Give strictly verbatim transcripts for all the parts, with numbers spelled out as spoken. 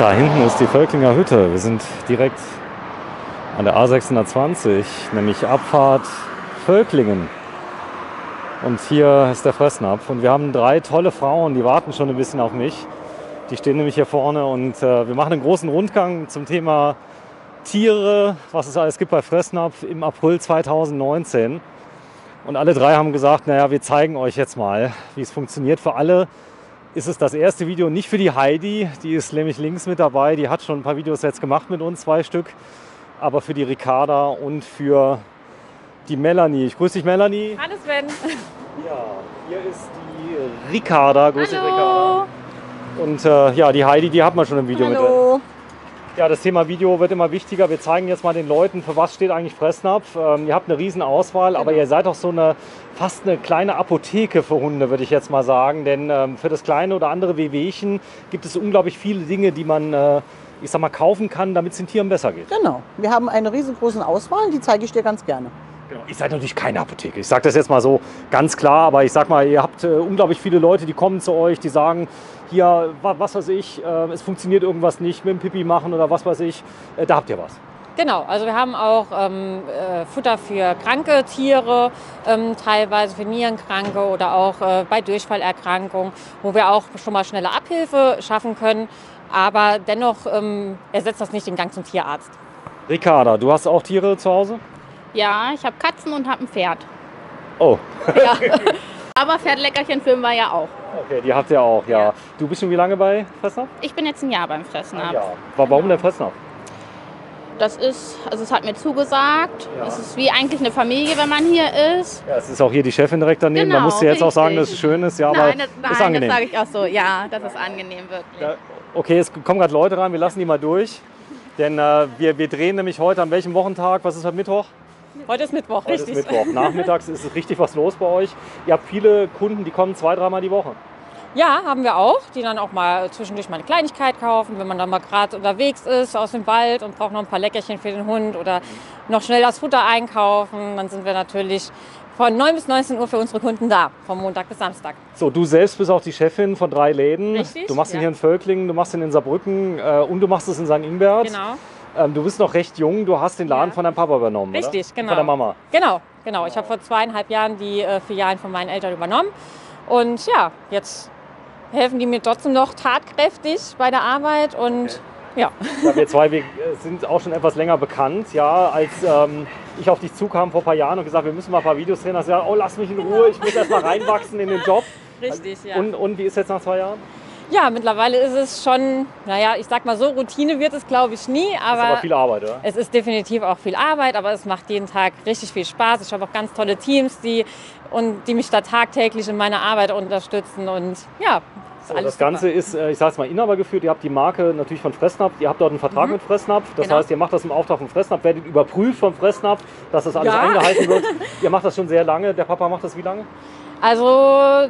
Da hinten ist die Völklinger Hütte. Wir sind direkt an der A sechshundertzwanzig, nämlich Abfahrt Völklingen. Und hier ist der Fressnapf. Und wir haben drei tolle Frauen, die warten schon ein bisschen auf mich. Die stehen nämlich hier vorne und äh, wir machen einen großen Rundgang zum Thema Tiere, was es alles gibt bei Fressnapf im April zweitausendneunzehn. Und alle drei haben gesagt, naja, wir zeigen euch jetzt mal, wie es funktioniert. Für alle ist es das erste Video, nicht für die Heidi, die ist nämlich links mit dabei. Die hat schon ein paar Videos jetzt gemacht mit uns, zwei Stück. Aber für die Ricarda und für die Melanie. Ich grüße dich, Melanie. Hallo Sven. Ja, hier ist die Ricarda. Grüß dich, Hallo. Ricarda. Und äh, ja, die Heidi, die hat man schon im Video Hallo. mit. Ja, das Thema Video wird immer wichtiger. Wir zeigen jetzt mal den Leuten, für was steht eigentlich Fressnapf. Ähm, ihr habt eine riesen Auswahl, aber ihr seid auch so eine fast eine kleine Apotheke für Hunde, würde ich jetzt mal sagen. Denn ähm, für das kleine oder andere Wehwehchen gibt es unglaublich viele Dinge, die man äh, ich sag mal, kaufen kann, damit es den Tieren besser geht. Genau. Wir haben eine riesengroße Auswahl, die zeige ich dir ganz gerne. Genau. Ihr seid natürlich keine Apotheke. Ich sage das jetzt mal so ganz klar, aber ich sag mal, ihr habt äh, unglaublich viele Leute, die kommen zu euch, die sagen, hier, wa was weiß ich, äh, es funktioniert irgendwas nicht mit dem Pipi machen oder was weiß ich. Äh, da habt ihr was. Genau, also wir haben auch ähm, äh, Futter für kranke Tiere, ähm, teilweise für Nierenkranke oder auch äh, bei Durchfallerkrankungen, wo wir auch schon mal schnelle Abhilfe schaffen können. Aber dennoch ähm, ersetzt das nicht den Gang zum Tierarzt. Ricarda, du hast auch Tiere zu Hause? Ja, ich habe Katzen und habe ein Pferd. Oh. Ja. Aber Pferdleckerchen filmen wir ja auch. Okay, die habt ihr auch, ja. Ja. Du bist schon wie lange bei Fressnapf? Ich bin jetzt ein Jahr beim Fressnapf. Ja. Warum der Fressnapf? Das ist, also es hat mir zugesagt. Ja. Es ist wie eigentlich eine Familie, wenn man hier ist. Ja, es ist auch hier die Chefin direkt daneben. Genau, da musst du jetzt auch sagen, dass es richtig. schön ist. Ja, aber nein, das, ist nein, das angenehm. sage ich auch so. Ja, das ist angenehm, wirklich. Ja, okay, es kommen gerade Leute rein, wir lassen die mal durch. Denn äh, wir, wir drehen nämlich heute an welchem Wochentag? Was ist heute Mittwoch? Heute ist Mittwoch, Heute richtig. ist Mittwoch. Nachmittags ist es richtig was los bei euch. Ihr habt viele Kunden, die kommen zwei, dreimal die Woche. Ja, haben wir auch, die dann auch mal zwischendurch mal eine Kleinigkeit kaufen, wenn man dann mal gerade unterwegs ist aus dem Wald und braucht noch ein paar Leckerchen für den Hund oder noch schnell das Futter einkaufen. Dann sind wir natürlich von neun bis neunzehn Uhr für unsere Kunden da, vom Montag bis Samstag. So, du selbst bist auch die Chefin von drei Läden. Richtig, Du machst ihn ja. hier in Völklingen, du machst ihn in Saarbrücken äh, und du machst es in Sankt Ingbert. Genau. Ähm, du bist noch recht jung, du hast den Laden Ja. von deinem Papa übernommen, Richtig, oder? genau. Von der Mama. Genau, genau. Ich habe vor zweieinhalb Jahren die äh, Filialen von meinen Eltern übernommen. Und ja, jetzt helfen die mir trotzdem noch tatkräftig bei der Arbeit. Und ja. Ja, wir zwei wir äh, sind auch schon etwas länger bekannt. Ja, als ähm, ich auf dich zukam vor ein paar Jahren und gesagt, wir müssen mal ein paar Videos drehen, hast du gesagt, oh, lass mich in Ruhe, ich muss erst mal reinwachsen in den Job. Richtig, ja. Und, und wie ist jetzt nach zwei Jahren? Ja, mittlerweile ist es schon, naja, ich sag mal so, Routine wird es glaube ich nie, Das aber, ist aber viel Arbeit, oder? es ist definitiv auch viel Arbeit, aber es macht jeden Tag richtig viel Spaß. Ich habe auch ganz tolle Teams, die, und, die mich da tagtäglich in meiner Arbeit unterstützen und ja, ist So, alles das Ganze super. ist, äh, ich sage es mal, Inhaber geführt. Ihr habt die Marke natürlich von Fressnapf. Ihr habt dort einen Vertrag Mhm. mit Fressnapf. Das Genau. heißt, ihr macht das im Auftrag von Fressnapf, werdet überprüft von Fressnapf, dass das alles Ja. eingehalten wird. Ihr macht das schon sehr lange. Der Papa macht das wie lange? Also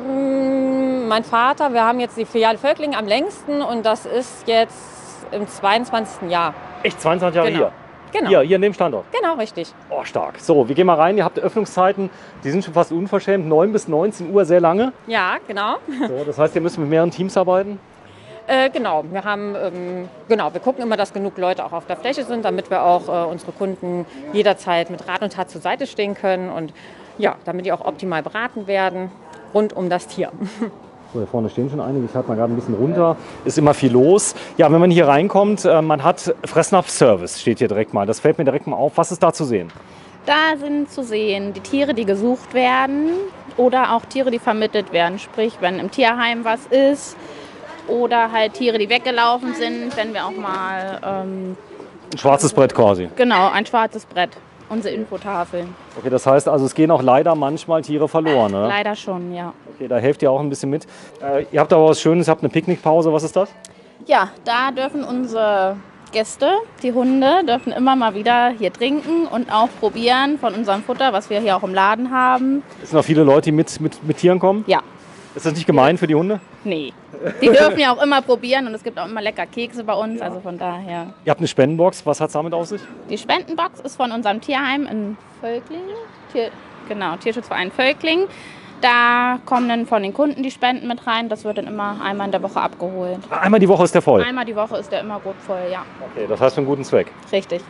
mh, mein Vater, wir haben jetzt die Filiale Völklingen am längsten und das ist jetzt im zweiundzwanzigsten Jahr. Echt zweiundzwanzig Jahre Genau. hier. Genau, Hier, hier in dem Standort. genau richtig. Oh, stark. So, wir gehen mal rein. Ihr habt Öffnungszeiten, die sind schon fast unverschämt. neun bis neunzehn Uhr, sehr lange. Ja, genau. So, das heißt, ihr müsst mit mehreren Teams arbeiten. Äh, genau, wir haben, ähm, genau, wir gucken immer, dass genug Leute auch auf der Fläche sind, damit wir auch äh, unsere Kunden jederzeit mit Rat und Tat zur Seite stehen können und ja, damit die auch optimal beraten werden rund um das Tier. So, hier vorne stehen schon einige. Ich halte mal gerade ein bisschen runter. Ist immer viel los. Ja, wenn man hier reinkommt, äh, man hat Fressnapf-Service, steht hier direkt mal. Das fällt mir direkt mal auf. Was ist da zu sehen? Da sind zu sehen die Tiere, die gesucht werden oder auch Tiere, die vermittelt werden. Sprich, wenn im Tierheim was ist oder halt Tiere, die weggelaufen sind, wenn wir auch mal, ähm, Ein schwarzes Brett quasi. genau, ein schwarzes Brett, unsere Infotafeln. Okay, das heißt also, es gehen auch leider manchmal Tiere verloren, ne? Leider schon, ja. Okay, da helft ihr auch ein bisschen mit. Äh, ihr habt aber was Schönes, ihr habt eine Picknickpause. Was ist das? Ja, da dürfen unsere Gäste, die Hunde, dürfen immer mal wieder hier trinken und auch probieren von unserem Futter, was wir hier auch im Laden haben. Es sind noch viele Leute, die mit, mit, mit Tieren kommen. Ja, Ist das nicht gemein für die Hunde? nee. Die dürfen ja auch immer probieren und es gibt auch immer lecker Kekse bei uns, also von daher. Ihr habt eine Spendenbox. Was hat es damit auf sich? Die Spendenbox ist von unserem Tierheim in Völklingen. Tier, genau, Tierschutzverein Völklingen. Da kommen dann von den Kunden die Spenden mit rein. Das wird dann immer einmal in der Woche abgeholt. Einmal die Woche ist der voll? Einmal die Woche ist der immer gut voll, ja. Okay, das heißt für einen guten Zweck. Richtig.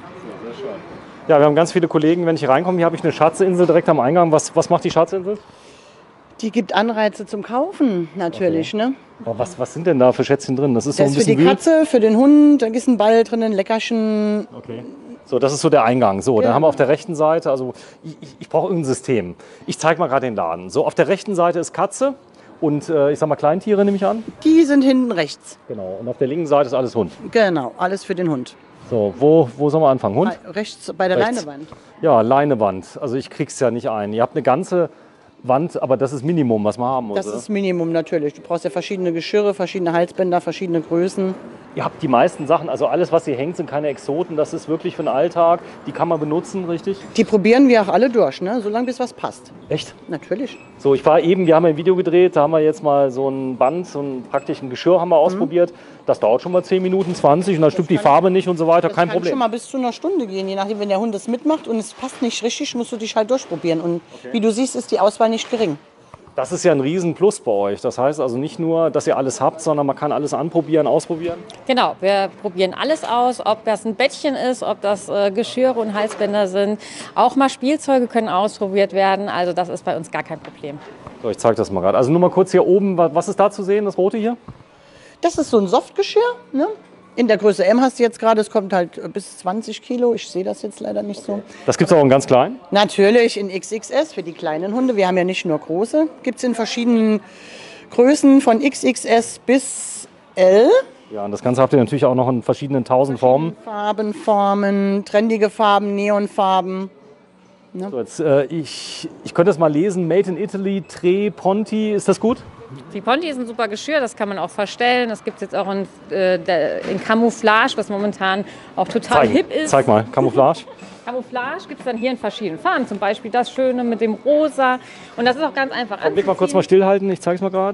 Ja, wir haben ganz viele Kollegen, wenn ich hier reinkomme, hier habe ich eine Schatzinsel direkt am Eingang. Was, was macht die Schatzinsel? Die gibt Anreize zum Kaufen, natürlich. Okay. Ne? Aber was, was sind denn da für Schätzchen drin? Das ist Das so ein ist für bisschen die wild. Katze, für den Hund, da ist ein Ball drin, ein Leckerchen. Okay. So, das ist so der Eingang. So, dann Ja. haben wir auf der rechten Seite, also ich, ich, ich brauche irgendein System. Ich zeige mal gerade den Laden. So, auf der rechten Seite ist Katze und äh, ich sag mal Kleintiere, nehme ich an. Die sind hinten rechts. Genau. Und auf der linken Seite ist alles Hund. Genau, alles für den Hund. So, wo, wo sollen wir anfangen? Hund? Rechts bei der Rechts. Leinewand. Ja, Leinewand. Also ich krieg's ja nicht ein. Ihr habt eine ganze Wand, aber das ist Minimum, was wir haben muss. Das oder? ist Minimum natürlich. Du brauchst ja verschiedene Geschirre, verschiedene Halsbänder, verschiedene Größen. Ihr habt die meisten Sachen, also alles, was hier hängt, sind keine Exoten. Das ist wirklich für den Alltag. Die kann man benutzen, richtig? Die probieren wir auch alle durch, ne? Solange bis was passt. Echt? Natürlich. So, ich war eben, wir haben ein Video gedreht, da haben wir jetzt mal so ein Band, so ein praktischen Geschirr haben wir ausprobiert. Das dauert schon mal zehn Minuten, zwanzig und dann stimmt die Farbe nicht und so weiter, Das kein kann Problem. schon mal bis zu einer Stunde gehen, je nachdem, wenn der Hund es mitmacht und es passt nicht richtig, musst du dich halt durchprobieren. Und wie du siehst, ist die Auswahl nicht gering. Das ist ja ein Riesenplus bei euch. Das heißt also nicht nur, dass ihr alles habt, sondern man kann alles anprobieren, ausprobieren. Genau, wir probieren alles aus, ob das ein Bettchen ist, ob das äh, Geschirre und Halsbänder sind. Auch mal Spielzeuge können ausprobiert werden, also das ist bei uns gar kein Problem. So, ich zeige das mal gerade. Also nur mal kurz hier oben, wa- was ist da zu sehen, das rote hier? Das ist so ein Softgeschirr, ne? In der Größe M hast du jetzt gerade, es kommt halt bis zwanzig Kilo. Ich sehe das jetzt leider nicht so. Das gibt es auch in ganz klein. Natürlich in X X S für die kleinen Hunde. Wir haben ja nicht nur große. Gibt es in verschiedenen Größen von X X S bis L. Ja, und das Ganze habt ihr natürlich auch noch in verschiedenen tausend Formen. Farben, Formen, trendige Farben, Neonfarben. So, jetzt, äh, ich, ich könnte das mal lesen. Made in Italy, Tre Ponti. Ist das gut? Die Ponti ist ein super Geschirr, das kann man auch verstellen. Das gibt es jetzt auch in, äh, der, in Camouflage, was momentan auch total Zeigen. hip ist. Zeig mal, Camouflage. Camouflage gibt es dann hier in verschiedenen Farben, zum Beispiel das Schöne mit dem Rosa. Und das ist auch ganz einfach Blick mal kurz mal stillhalten, ich zeige es mal gerade.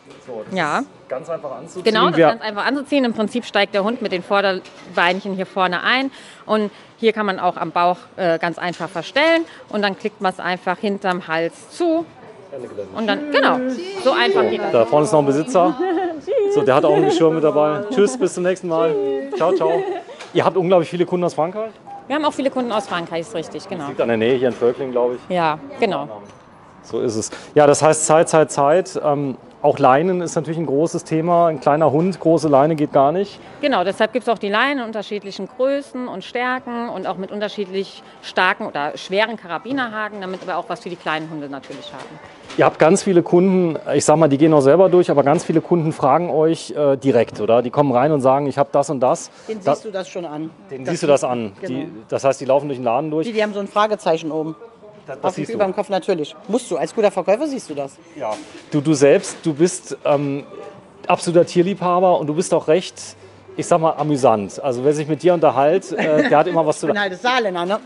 Ja, Ganz einfach anzuziehen. genau, das ist Wir- ganz einfach anzuziehen. Im Prinzip steigt der Hund mit den Vorderbeinchen hier vorne ein. Und hier kann man auch am Bauch äh, ganz einfach verstellen. Und dann klickt man es einfach hinterm Hals zu. Und dann, genau, so einfach geht das. Da vorne ist noch ein Besitzer. So, der hat auch ein Geschirr mit dabei. Tschüss, bis zum nächsten Mal. Ciao, ciao. Ihr habt unglaublich viele Kunden aus Frankreich? Wir haben auch viele Kunden aus Frankreich, ist richtig, genau. Liegt an der Nähe hier in Völkling, glaube ich. Ja, genau. So ist es. Ja, das heißt Zeit, Zeit, Zeit. Ähm, auch Leinen ist natürlich ein großes Thema. Ein kleiner Hund, große Leine geht gar nicht. Genau, deshalb gibt es auch die Leinen in unterschiedlichen Größen und Stärken und auch mit unterschiedlich starken oder schweren Karabinerhaken, damit wir auch was für die kleinen Hunde natürlich haben. Ihr habt ganz viele Kunden, ich sag mal, die gehen auch selber durch, aber ganz viele Kunden fragen euch äh, direkt, oder? Die kommen rein und sagen, ich habe das und das. Den Da- siehst du das schon an. Den Das siehst du das an. Genau. Die, das heißt, die laufen durch den Laden durch. Die, die haben so ein Fragezeichen oben. Das, Auf das dem siehst über du. dem Kopf natürlich. Musst du. Als guter Verkäufer siehst du das. Ja. Du, du selbst, du bist ähm, absoluter Tierliebhaber und du bist auch recht, ich sag mal, amüsant. Also wer sich mit dir unterhält, äh, der hat immer was zu Ich bin halt das Saarländer, ne?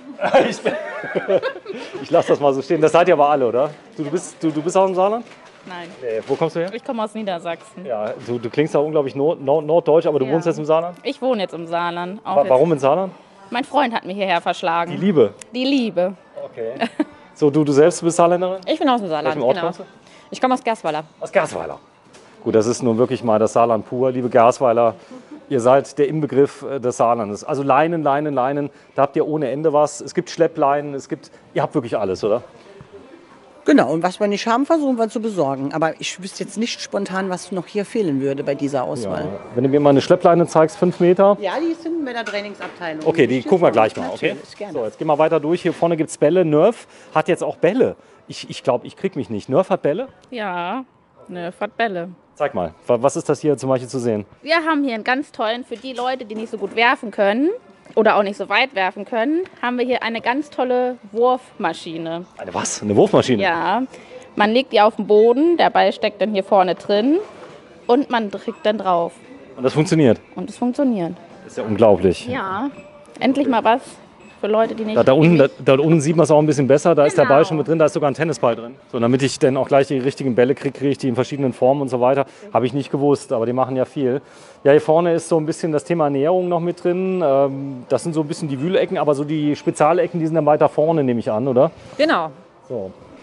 Ich lasse das mal so stehen. Das seid ihr aber alle, oder? Du, du, bist, du, du bist aus dem Saarland? Nein, Nee. Wo kommst du her? ich komme aus Niedersachsen. Ja, du, du klingst ja unglaublich nord, nord, norddeutsch, aber du Ja. wohnst jetzt im Saarland? Ich wohne jetzt im Saarland. Auch Wa- jetzt. Warum im Saarland? Mein Freund hat mich hierher Die verschlagen. Liebe. Die Liebe. Okay. So, du, du selbst bist Saarländerin? Ich bin aus dem Saarland, Welchem Ort genau. kommst du? Ich komme aus Gersweiler. Aus Gersweiler. Gut, das ist nun wirklich mal das Saarland pur. Liebe Gersweiler, ihr seid der Inbegriff äh, des Saarlandes. Also Leinen, Leinen, Leinen, da habt ihr ohne Ende was. Es gibt Schleppleinen, es gibt, ihr habt wirklich alles, oder? Genau, und was wir nicht haben, versuchen wir zu besorgen. Aber ich wüsste jetzt nicht spontan, was noch hier fehlen würde bei dieser Auswahl. Wenn du mir mal eine Schleppleine zeigst, fünf Meter. Ja, die sind bei der Trainingsabteilung. Okay, die gucken wir gleich mal, okay? Natürlich, gerne. So, jetzt gehen wir weiter durch. Hier vorne gibt es Bälle. Nerf hat jetzt auch Bälle. Ich glaube, ich, glaub, ich krieg mich nicht. Nerf hat Bälle? Ja, eine Bälle. Zeig mal, wa- was ist das hier zum Beispiel zu sehen? Wir haben hier einen ganz tollen, für die Leute, die nicht so gut werfen können oder auch nicht so weit werfen können, haben wir hier eine ganz tolle Wurfmaschine. Eine was? Eine Wurfmaschine? Ja, man legt die auf den Boden, der Ball steckt dann hier vorne drin und man drückt dann drauf. Und das funktioniert? Und es funktioniert. Das ist ja unglaublich. Ja, endlich mal was für Leute, die nicht... Da, da, unten, da, da unten sieht man es auch ein bisschen besser. Da ist der Genau. Ball schon mit drin, da ist sogar ein Tennisball drin. So, damit ich dann auch gleich die richtigen Bälle kriege, kriege ich die in verschiedenen Formen und so weiter. Habe ich nicht gewusst, aber die machen ja viel. Ja, hier vorne ist so ein bisschen das Thema Ernährung noch mit drin. Ähm, Das sind so ein bisschen die Wühlecken, aber so die Spezialecken, die sind dann weiter vorne, nehme ich an, oder? Genau. So.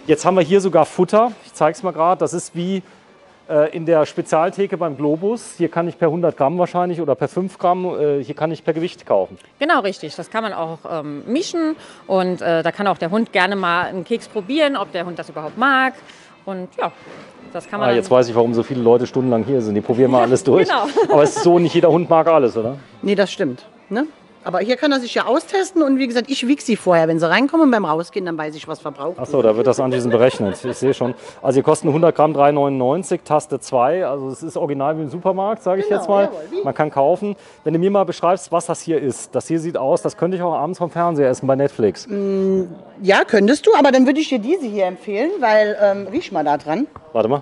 Jetzt haben wir hier sogar Futter. Ich zeige es mal gerade. Das ist wie äh, in der Spezialtheke beim Globus. Hier kann ich per hundert Gramm wahrscheinlich oder per fünf Gramm. Äh, hier kann ich per Gewicht kaufen. Genau, richtig. Das kann man auch ähm, mischen. Und äh, da kann auch der Hund gerne mal einen Keks probieren, ob der Hund das überhaupt mag. Und ja, das kann man Ah, dann jetzt weiß ich, warum so viele Leute stundenlang hier sind. Die probieren mal alles durch. Genau. Aber es ist so, nicht jeder Hund mag alles, oder? Nee, das stimmt. Ne? Aber hier kann er sich ja austesten und wie gesagt, ich wiege sie vorher. Wenn sie reinkommen und beim Rausgehen, dann weiß ich, was verbraucht. Achso, da wird das anschließend berechnet. Ich sehe schon. Also hier kosten hundert Gramm drei neunundneunzig, Taste zwei. Also es ist original wie im Supermarkt, sage ich Genau, jetzt mal. jawohl, wie? Man kann kaufen. Wenn du mir mal beschreibst, was das hier ist. Das hier sieht aus, das könnte ich auch abends vom Fernseher essen bei Netflix. Ja, könntest du, aber dann würde ich dir diese hier empfehlen, weil, ähm, riech mal da dran. Warte mal.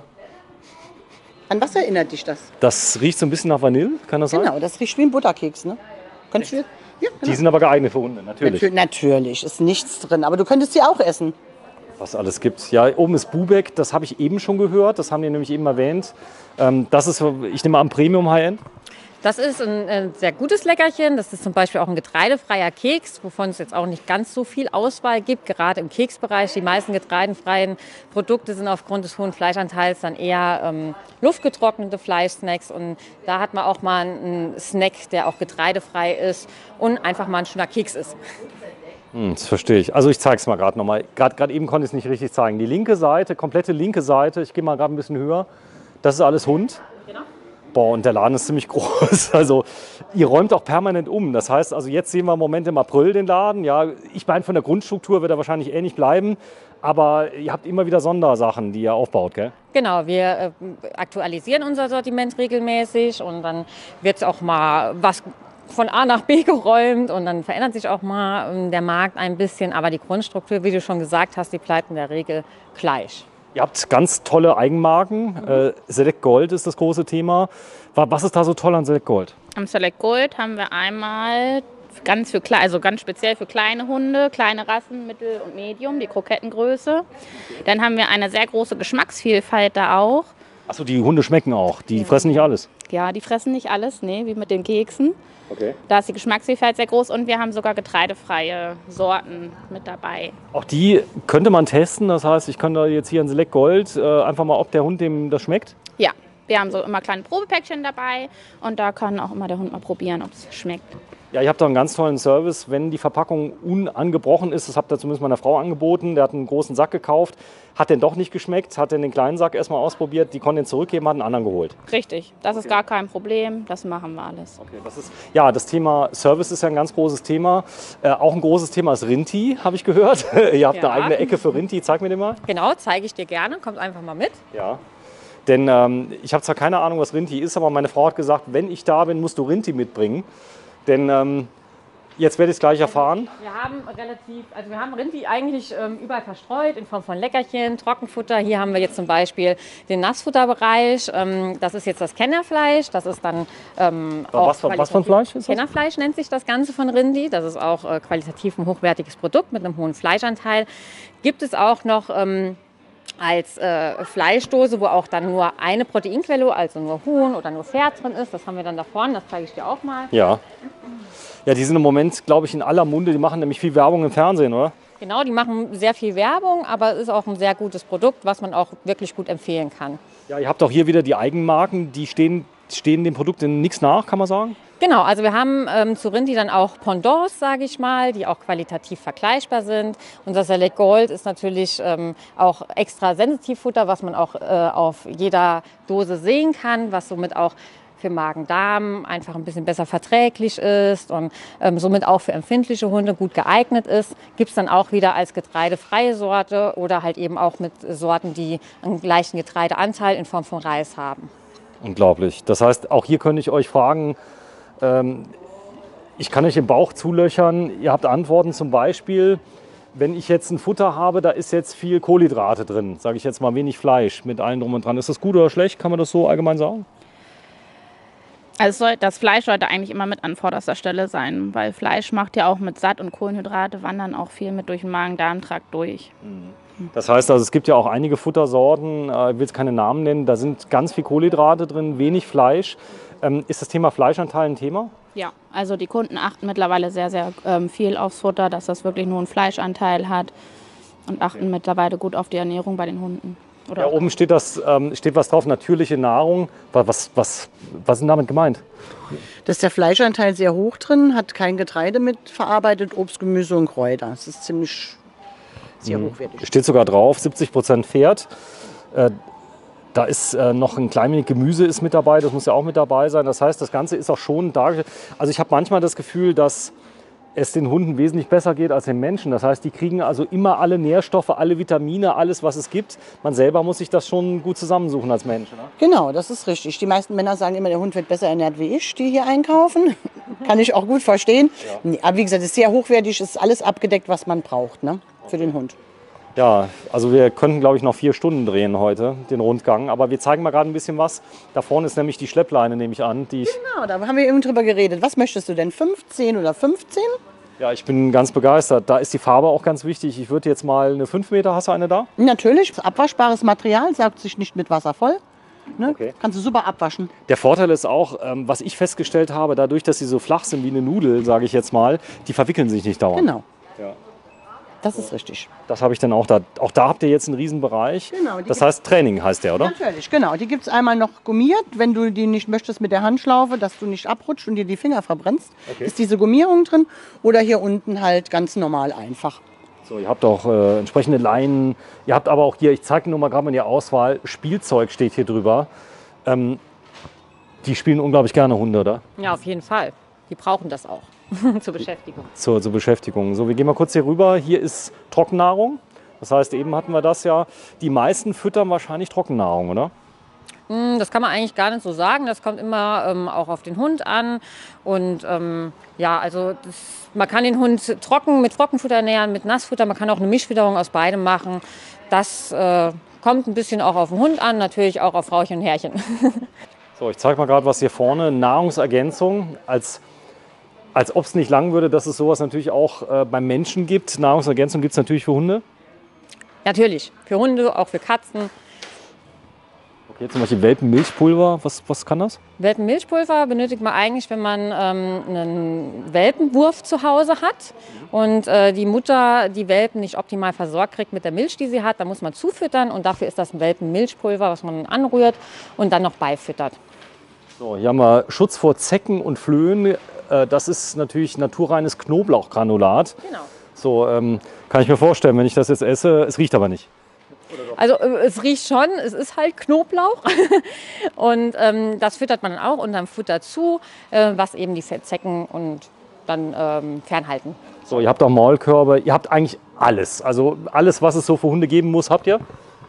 An was erinnert dich das? Das riecht so ein bisschen nach Vanille, kann das sein? Genau, das riecht wie ein Butterkeks, ne? Könntest du? Ja, genau. Die sind aber geeignet für Hunde, natürlich. Natür natürlich, ist nichts drin, aber du könntest sie auch essen. Was alles gibt. Ja, oben ist Bubeck, das habe ich eben schon gehört. Das haben die nämlich eben erwähnt. Ähm, das ist, ich nehme an, Premium High-End. Das ist ein, ein sehr gutes Leckerchen. Das ist zum Beispiel auch ein getreidefreier Keks, wovon es jetzt auch nicht ganz so viel Auswahl gibt, gerade im Keksbereich. Die meisten getreidenfreien Produkte sind aufgrund des hohen Fleischanteils dann eher ähm, luftgetrocknete Fleischsnacks. Und da hat man auch mal einen Snack, der auch getreidefrei ist und einfach mal ein schöner Keks ist. Hm, das verstehe ich. Also ich zeige es mal gerade nochmal. Gerade eben konnte ich es nicht richtig zeigen. Die linke Seite, komplette linke Seite, ich gehe mal gerade ein bisschen höher. Das ist alles Hund. Genau. Boah, und der Laden ist ziemlich groß. Also ihr räumt auch permanent um. Das heißt, also jetzt sehen wir im Moment im April den Laden. Ja, ich meine, von der Grundstruktur wird er wahrscheinlich ähnlich bleiben. Aber ihr habt immer wieder Sondersachen, die ihr aufbaut, gell? Genau, wir äh, aktualisieren unser Sortiment regelmäßig und dann wird auch mal was von A nach B geräumt und dann verändert sich auch mal ähm, der Markt ein bisschen. Aber die Grundstruktur, wie du schon gesagt hast, die bleibt in der Regel gleich. Ihr habt ganz tolle Eigenmarken. Mhm. Äh, Select Gold ist das große Thema. Was ist da so toll an Select Gold? Am Select Gold haben wir einmal ganz für klein, also ganz speziell für kleine Hunde, kleine Rassen, Mittel und Medium, die Krokettengröße. Dann haben wir eine sehr große Geschmacksvielfalt da auch. Achso, die Hunde schmecken auch. Die ja. fressen nicht alles. Ja, die fressen nicht alles, nee, wie mit den Keksen. Okay. Da ist die Geschmacksvielfalt sehr groß und wir haben sogar getreidefreie Sorten mit dabei. Auch die könnte man testen, das heißt, ich könnte jetzt hier ein Select Gold äh, einfach mal, ob der Hund dem das schmeckt? Ja, wir haben so immer kleine Probepäckchen dabei und da kann auch immer der Hund mal probieren, ob es schmeckt. Ja, ihr habt da einen ganz tollen Service, wenn die Verpackung unangebrochen ist. Das habt ihr zumindest meiner Frau angeboten. Der hat einen großen Sack gekauft, hat den doch nicht geschmeckt, hat den, den kleinen Sack erstmal ausprobiert, die konnte ihn zurückgeben, hat einen anderen geholt. Richtig, das ist gar kein Problem, das machen wir alles. Okay, das ist, ja, das Thema Service ist ja ein ganz großes Thema. Äh, auch ein großes Thema ist Rinti, habe ich gehört. Ihr habt Ja. eine eigene Ecke für Rinti, zeig mir den mal. Genau, zeige ich dir gerne. Kommt einfach mal mit. Ja. Denn ähm, ich habe zwar keine Ahnung, was Rinti ist, aber meine Frau hat gesagt, wenn ich da bin, musst du Rinti mitbringen. Denn ähm, jetzt werde ich es gleich erfahren. Wir haben relativ, also wir haben Rinti eigentlich ähm, überall verstreut in Form von Leckerchen, Trockenfutter. Hier haben wir jetzt zum Beispiel den Nassfutterbereich. Ähm, das ist jetzt das Kennerfleisch. Das ist dann ähm, auch was, was für ein Fleisch ist das? Kennerfleisch nennt sich das Ganze von Rindi. Das ist auch äh, qualitativ ein hochwertiges Produkt mit einem hohen Fleischanteil. Gibt es auch noch ähm, als äh, Fleischdose, wo auch dann nur eine Proteinquelle, also nur Huhn oder nur Pferd drin ist. Das haben wir dann da vorne, das zeige ich dir auch mal. Ja. Ja, die sind im Moment, glaube ich, in aller Munde. Die machen nämlich viel Werbung im Fernsehen, oder? Genau, die machen sehr viel Werbung, aber es ist auch ein sehr gutes Produkt, was man auch wirklich gut empfehlen kann. Ja, ihr habt auch hier wieder die Eigenmarken, die stehen, stehen dem Produkt in nichts nach, kann man sagen? Genau, also wir haben ähm, zu Rindi dann auch Pendants, sage ich mal, die auch qualitativ vergleichbar sind. Unser Select Gold ist natürlich ähm, auch extra Sensitivfutter, was man auch äh, auf jeder Dose sehen kann, was somit auch für Magen-Darm einfach ein bisschen besser verträglich ist und ähm, somit auch für empfindliche Hunde gut geeignet ist. Gibt es dann auch wieder als getreidefreie Sorte oder halt eben auch mit Sorten, die einen leichten Getreideanteil in Form von Reis haben. Unglaublich. Das heißt, auch hier könnte ich euch fragen, ähm, ich kann euch den Bauch zulöchern, ihr habt Antworten zum Beispiel, wenn ich jetzt ein Futter habe, da ist jetzt viel Kohlenhydrate drin, sage ich jetzt mal wenig Fleisch mit allem drum und dran. Ist das gut oder schlecht? Kann man das so allgemein sagen? Also soll, das Fleisch sollte eigentlich immer mit an vorderster Stelle sein, weil Fleisch macht ja auch mit Satt und Kohlenhydrate wandern auch viel mit durch den Magen-Darm-Trakt durch. Das heißt also, es gibt ja auch einige Futtersorten, äh, ich will jetzt keine Namen nennen, da sind ganz viel Kohlenhydrate drin, wenig Fleisch. Ähm, ist das Thema Fleischanteil ein Thema? Ja, also die Kunden achten mittlerweile sehr, sehr ähm, viel aufs Futter, dass das wirklich nur einen Fleischanteil hat. und achten mittlerweile gut auf die Ernährung bei den Hunden. Oder Ja, oben steht, das, ähm, steht was drauf, natürliche Nahrung. Was, was, was, was ist denn damit gemeint? Da ist der Fleischanteil sehr hoch drin, hat kein Getreide mit verarbeitet, Obst, Gemüse und Kräuter. Das ist ziemlich sehr hochwertig. Steht sogar drauf, siebzig Prozent Pferd. Äh, da ist äh, noch ein klein wenig Gemüse ist mit dabei, das muss ja auch mit dabei sein. Das heißt, das Ganze ist auch schon dargestellt. Also ich habe manchmal das Gefühl, dass es den Hunden wesentlich besser geht als den Menschen. Das heißt, die kriegen also immer alle Nährstoffe, alle Vitamine, alles, was es gibt. Man selber muss sich das schon gut zusammensuchen als Mensch. Ne? Genau, das ist richtig. Die meisten Männer sagen immer, der Hund wird besser ernährt wie ich, die hier einkaufen. Kann ich auch gut verstehen. Ja. Aber wie gesagt, es ist sehr hochwertig, ist alles abgedeckt, was man braucht, ne, für den Hund. Ja, also wir könnten, glaube ich, noch vier Stunden drehen heute, den Rundgang. Aber wir zeigen mal gerade ein bisschen was. Da vorne ist nämlich die Schleppleine, nehme ich an. Die ich Genau, da haben wir eben drüber geredet. Was möchtest du denn, fünfzehn oder fünfzehn? Ja, ich bin ganz begeistert. Da ist die Farbe auch ganz wichtig. Ich würde jetzt mal eine fünf Meter, hast du eine da? Natürlich, abwaschbares Material, saugt sich nicht mit Wasser voll. Ne? Okay. Kannst du super abwaschen. Der Vorteil ist auch, ähm, was ich festgestellt habe, dadurch, dass sie so flach sind wie eine Nudel, sage ich jetzt mal, die verwickeln sich nicht dauernd. Genau, Ja. das ist richtig. Das habe ich dann auch da. Auch da habt ihr jetzt einen Riesenbereich. Genau, die Das heißt Training heißt der, oder? Natürlich, genau. Die gibt es einmal noch gummiert, wenn du die nicht möchtest mit der Handschlaufe, dass du nicht abrutscht und dir die Finger verbrennst. Okay. Ist diese Gummierung drin. Oder hier unten halt ganz normal einfach. So, ihr habt auch äh, entsprechende Leinen. Ihr habt aber auch hier, ich zeige nur mal gerade mal die Auswahl, Spielzeug steht hier drüber. Ähm, die spielen unglaublich gerne Hunde, oder? Ja, auf jeden Fall. Die brauchen das auch zur Beschäftigung. Zur, zur Beschäftigung. So, wir gehen mal kurz hier rüber. Hier ist Trockennahrung. Das heißt, eben hatten wir das ja. Die meisten füttern wahrscheinlich Trockennahrung, oder? Das kann man eigentlich gar nicht so sagen. Das kommt immer ähm, auch auf den Hund an. Und ähm, ja, also das, man kann den Hund trocken mit Trockenfutter ernähren, mit Nassfutter. Man kann auch eine Mischfütterung aus beidem machen. Das äh, kommt ein bisschen auch auf den Hund an, natürlich auch auf Frauchen und Herrchen. So, ich zeige mal gerade was hier vorne. Nahrungsergänzung, als, als ob es nicht lang würde, dass es sowas natürlich auch äh, beim Menschen gibt. Nahrungsergänzung gibt es natürlich für Hunde. Natürlich, für Hunde, auch für Katzen. Okay, zum Beispiel Welpenmilchpulver, was, was kann das? Welpenmilchpulver benötigt man eigentlich, wenn man ähm, einen Welpenwurf zu Hause hat und äh, die Mutter die Welpen nicht optimal versorgt kriegt mit der Milch, die sie hat. Da muss man zufüttern und dafür ist das ein Welpenmilchpulver, was man anrührt und dann noch beifüttert. So, hier haben wir Schutz vor Zecken und Flöhen. Äh, das ist natürlich naturreines Knoblauchgranulat. Genau. So, ähm, kann ich mir vorstellen, wenn ich das jetzt esse, es riecht aber nicht. Also äh, es riecht schon, es ist halt Knoblauch und ähm, das füttert man dann auch unterm Futter zu, äh, was eben die Zecken und dann ähm, fernhalten. So, ihr habt auch Maulkörbe, ihr habt eigentlich alles. Also alles, was es so für Hunde geben muss, habt ihr?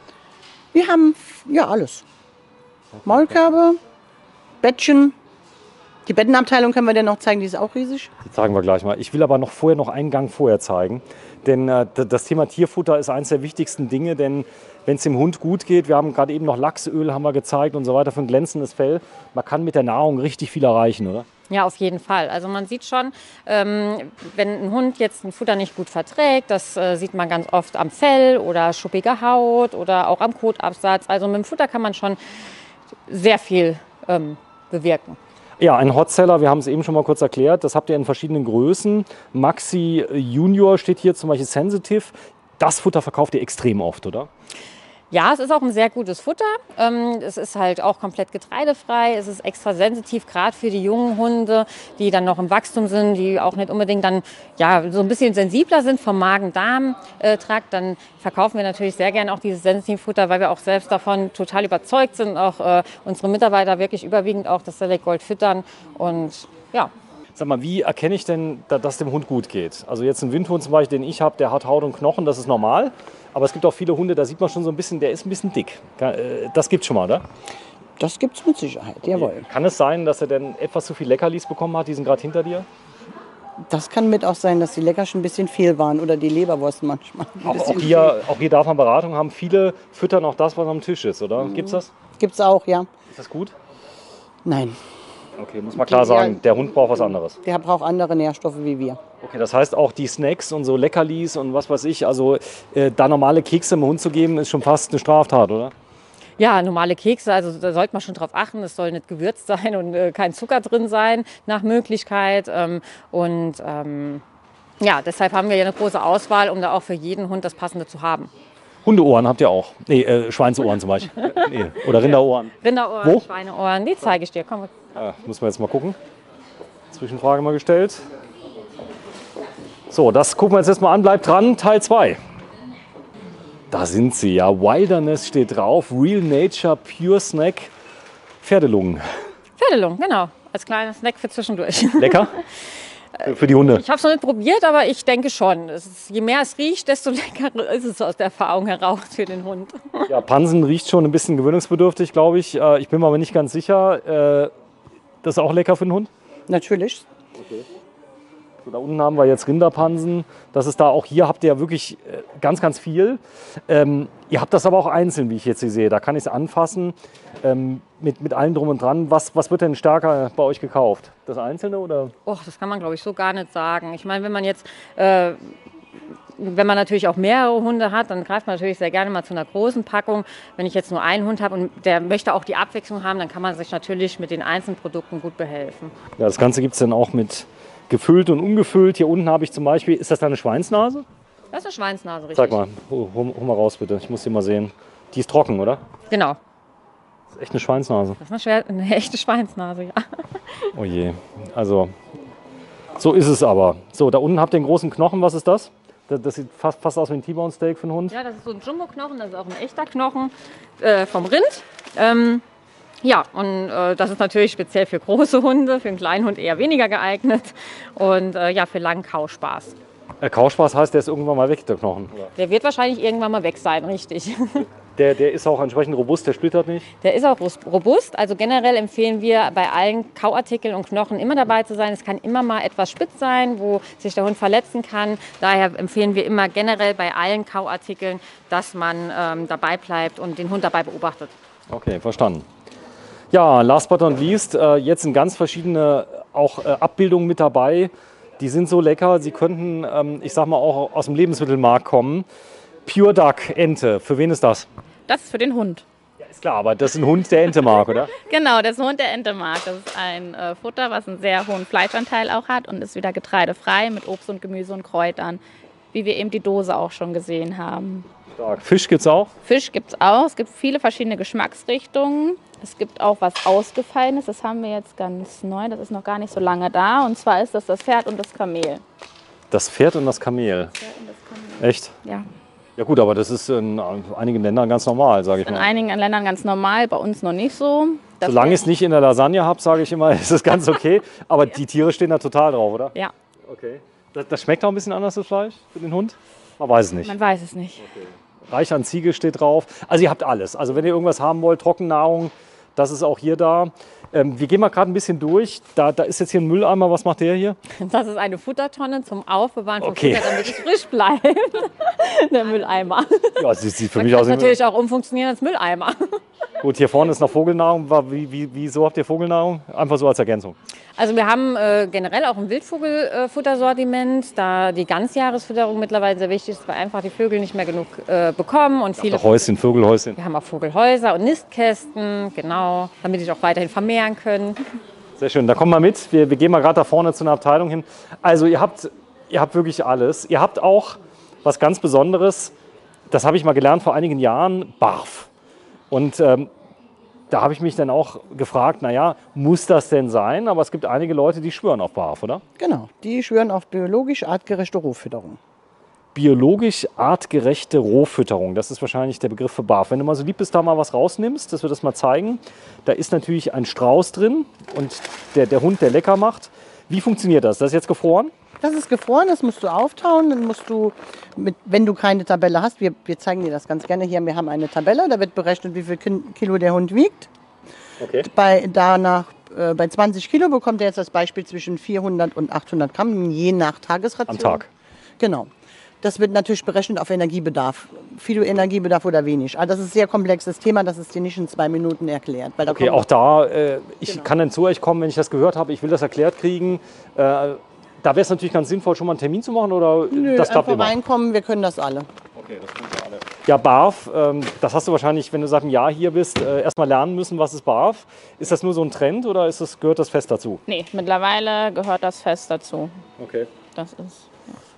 Wir haben ja alles. Maulkörbe, Bettchen. Die Bettenabteilung können wir dir noch zeigen, die ist auch riesig. Die zeigen wir gleich mal. Ich will aber noch vorher noch einen Gang vorher zeigen. Denn äh, das Thema Tierfutter ist eines der wichtigsten Dinge. Denn wenn es dem Hund gut geht, wir haben gerade eben noch Lachsöl haben wir gezeigt und so weiter für ein glänzendes Fell. Man kann mit der Nahrung richtig viel erreichen, oder? Ja, auf jeden Fall. Also man sieht schon, ähm, wenn ein Hund jetzt ein Futter nicht gut verträgt, das äh, sieht man ganz oft am Fell oder schuppiger Haut oder auch am Kotabsatz. Also mit dem Futter kann man schon sehr viel ähm, bewirken. Ja, ein Hotseller, wir haben es eben schon mal kurz erklärt, das habt ihr in verschiedenen Größen. Maxi Junior steht hier zum Beispiel Sensitive. Das Futter verkauft ihr extrem oft, oder? Ja, es ist auch ein sehr gutes Futter. Ähm, es ist halt auch komplett getreidefrei. Es ist extra sensitiv, gerade für die jungen Hunde, die dann noch im Wachstum sind, die auch nicht unbedingt dann ja, so ein bisschen sensibler sind vom Magen-Darm-Trakt. Dann verkaufen wir natürlich sehr gerne auch dieses Sensitivfutter, weil wir auch selbst davon total überzeugt sind. Auch äh, unsere Mitarbeiter wirklich überwiegend auch das Select Gold füttern. Und ja. Sag mal, wie erkenne ich denn, dass es dem Hund gut geht? Also jetzt ein Windhund zum Beispiel, den ich habe, der hat Haut und Knochen, das ist normal. Aber es gibt auch viele Hunde, da sieht man schon so ein bisschen, der ist ein bisschen dick. Das gibt's schon mal, oder? Das gibt es mit Sicherheit, jawohl. Kann es sein, dass er denn etwas zu viel Leckerlis bekommen hat? Die sind gerade hinter dir. Das kann mit auch sein, dass die Leckerchen ein bisschen fehl waren oder die Leberwurst manchmal. Auch, auch, hier, auch hier darf man Beratung haben. Viele füttern auch das, was am Tisch ist, oder? Mhm. Gibt's das? Gibt's auch, ja. Ist das gut? Nein. Okay, muss man klar sagen, der Hund braucht was anderes. Der braucht andere Nährstoffe wie wir. Okay, das heißt auch die Snacks und so Leckerlis und was weiß ich, also äh, da normale Kekse dem Hund zu geben, ist schon fast eine Straftat, oder? Ja, normale Kekse, also da sollte man schon drauf achten, es soll nicht gewürzt sein und äh, kein Zucker drin sein, nach Möglichkeit. Ähm, und ähm, Ja, deshalb haben wir hier eine große Auswahl, um da auch für jeden Hund das Passende zu haben. Hundeohren habt ihr auch? Nee, äh, Schweinsohren zum Beispiel. nee. Oder Rinderohren. Rinderohren, Wo? Schweineohren, die zeige ich dir. Komm. Ja, muss man jetzt mal gucken. Zwischenfrage mal gestellt. So, das gucken wir uns jetzt mal an. Bleibt dran, Teil zwei. Da sind sie, ja. Wilderness steht drauf. Real Nature, Pure Snack. Pferdelungen. Pferdelungen, genau. Als kleiner Snack für zwischendurch. Lecker? Für die Hunde. Ich habe es noch nicht probiert, aber ich denke schon. Es ist, je mehr es riecht, desto leckerer ist es aus der Erfahrung heraus für den Hund. Ja, Pansen riecht schon ein bisschen gewöhnungsbedürftig, glaube ich. Äh, Ich bin mir aber nicht ganz sicher. Äh, Das ist auch lecker für den Hund? Natürlich. Okay. So, da unten haben wir jetzt Rinderpansen. Das ist da auch hier habt ihr ja wirklich äh, ganz, ganz viel. Ähm, ihr habt das aber auch einzeln, wie ich jetzt hier sehe. Da kann ich es anfassen ähm, mit, mit allem drum und dran. Was, was wird denn stärker bei euch gekauft? Das Einzelne oder? Och, das kann man, glaube ich, so gar nicht sagen. Ich meine, wenn man jetzt, äh, wenn man natürlich auch mehrere Hunde hat, dann greift man natürlich sehr gerne mal zu einer großen Packung. Wenn ich jetzt nur einen Hund habe und der möchte auch die Abwechslung haben, dann kann man sich natürlich mit den einzelnen Produkten gut behelfen. Ja, das Ganze gibt es dann auch mit gefüllt und ungefüllt. Hier unten habe ich zum Beispiel, ist das da eine Schweinsnase? Das ist eine Schweinsnase, richtig. Sag mal, hol, hol, hol mal raus bitte. Ich muss die mal sehen. Die ist trocken, oder? Genau. Das ist echt eine Schweinsnase. Das ist eine, schwer, eine echte Schweinsnase, ja. Oh je. Also, so ist es aber. So, da unten habt ihr einen großen Knochen. Was ist das? Das, das sieht fast, fast aus wie ein T-Bone Steak für einen Hund. Ja, das ist so ein Jumbo-Knochen, das ist auch ein echter Knochen äh, vom Rind. Ähm, ja, und äh, das ist natürlich speziell für große Hunde, für einen kleinen Hund eher weniger geeignet und äh, ja, für langen Kauspaß. Äh, Kauspaß heißt, der ist irgendwann mal weg, der Knochen. Der wird wahrscheinlich irgendwann mal weg sein, richtig. Der, der ist auch entsprechend robust, der splittert nicht. Der ist auch robust, also generell empfehlen wir bei allen Kauartikeln und Knochen immer dabei zu sein. Es kann immer mal etwas spitz sein, wo sich der Hund verletzen kann. Daher empfehlen wir immer generell bei allen Kauartikeln, dass man ähm, dabei bleibt und den Hund dabei beobachtet. Okay, verstanden. Ja, last but not least, äh, jetzt sind ganz verschiedene auch äh, Abbildungen mit dabei. Die sind so lecker, sie könnten, ähm, ich sag mal, auch aus dem Lebensmittelmarkt kommen. Pure Duck, Ente, für wen ist das? Das ist für den Hund. Ja, ist klar, aber das ist ein Hund, der Ente mag, oder? Genau, das ist ein Hund, der Ente mag. Das ist ein äh, Futter, was einen sehr hohen Fleischanteil auch hat und ist wieder getreidefrei mit Obst und Gemüse und Kräutern, wie wir eben die Dose auch schon gesehen haben. Stark. Fisch gibt's auch? Fisch gibt es auch. Es gibt viele verschiedene Geschmacksrichtungen. Es gibt auch was Ausgefallenes. Das haben wir jetzt ganz neu. Das ist noch gar nicht so lange da. Und zwar ist das das Pferd und das Kamel. Das Pferd und das Kamel. Pferd und das Kamel. Echt? Ja. Ja gut, aber das ist in einigen Ländern ganz normal, sage ich In mal. einigen Ländern ganz normal, bei uns noch nicht so. Das Solange ich Pferd- es nicht in der Lasagne habe, sage ich immer, ist es ganz okay. Aber die Tiere stehen da total drauf, oder? Ja, Okay. Das, das schmeckt auch ein bisschen anders, das Fleisch, für den Hund? Man weiß es nicht. man weiß es nicht. Reich an Ziege steht drauf. Also ihr habt alles. Also wenn ihr irgendwas haben wollt, Trockennahrung, das ist auch hier da. Ähm, wir gehen mal gerade ein bisschen durch. Da, da ist jetzt hier ein Mülleimer. Was macht der hier? Das ist eine Futtertonne zum Aufbewahren von Okay. Futter, damit es frisch bleibt. Der Mülleimer. Ja, sie sieht für Man mich kann aus es wie... natürlich auch umfunktionieren als Mülleimer. Gut, hier vorne ist noch Vogelnahrung. Wa- Wie, wie, wieso habt ihr Vogelnahrung? Einfach so als Ergänzung. Also wir haben äh, generell auch ein Wildvogelfuttersortiment, da die Ganzjahresfütterung mittlerweile sehr wichtig ist, weil einfach die Vögel nicht mehr genug äh, bekommen und viele. Doch Häuschen, Vögelhäuschen. Wir haben auch Vogelhäuser und Nistkästen, genau, damit die sich auch weiterhin vermehren können. Sehr schön, da kommen wir mit. Wir, wir gehen mal gerade da vorne zu einer Abteilung hin. Also ihr habt, ihr habt wirklich alles. Ihr habt auch was ganz Besonderes, das habe ich mal gelernt vor einigen Jahren, Barf. Und ähm, da habe ich mich dann auch gefragt, naja, muss das denn sein? Aber es gibt einige Leute, die schwören auf Barf, oder? Genau, die schwören auf biologisch artgerechte Rohfütterung. Biologisch artgerechte Rohfütterung, das ist wahrscheinlich der Begriff für Barf. Wenn du mal so lieb bist, da mal was rausnimmst, dass wir das mal zeigen. Da ist natürlich ein Strauß drin und der, der Hund, der lecker macht. Wie funktioniert das? Das ist jetzt gefroren? Das ist gefroren, das musst du auftauen. Dann musst du, mit, wenn du keine Tabelle hast, wir, wir zeigen dir das ganz gerne hier, wir haben eine Tabelle, da wird berechnet, wie viel Kin- Kilo der Hund wiegt. Okay. Bei, danach, äh, bei zwanzig Kilo bekommt er jetzt das Beispiel zwischen vierhundert und achthundert Gramm, je nach Tagesration. Am Tag. Genau. Das wird natürlich berechnet auf Energiebedarf. Viel Energiebedarf oder wenig. Also das ist ein sehr komplexes Thema, das ist dir nicht in zwei Minuten erklärt. Weil da Okay, kommen- auch da, äh, ich Genau. kann dann zu euch kommen, wenn ich das gehört habe, ich will das erklärt kriegen. Äh, da wäre es natürlich ganz sinnvoll, schon mal einen Termin zu machen, oder Nö, das klappt einfach immer? reinkommen, wir können das alle. Okay, das tun wir alle. Ja, Barf, ähm, das hast du wahrscheinlich, wenn du seit einem Jahr hier bist, äh, erstmal lernen müssen, was ist Barf. Ist das nur so ein Trend oder ist das, gehört das fest dazu? Nee, mittlerweile gehört das fest dazu. Okay. Das ist.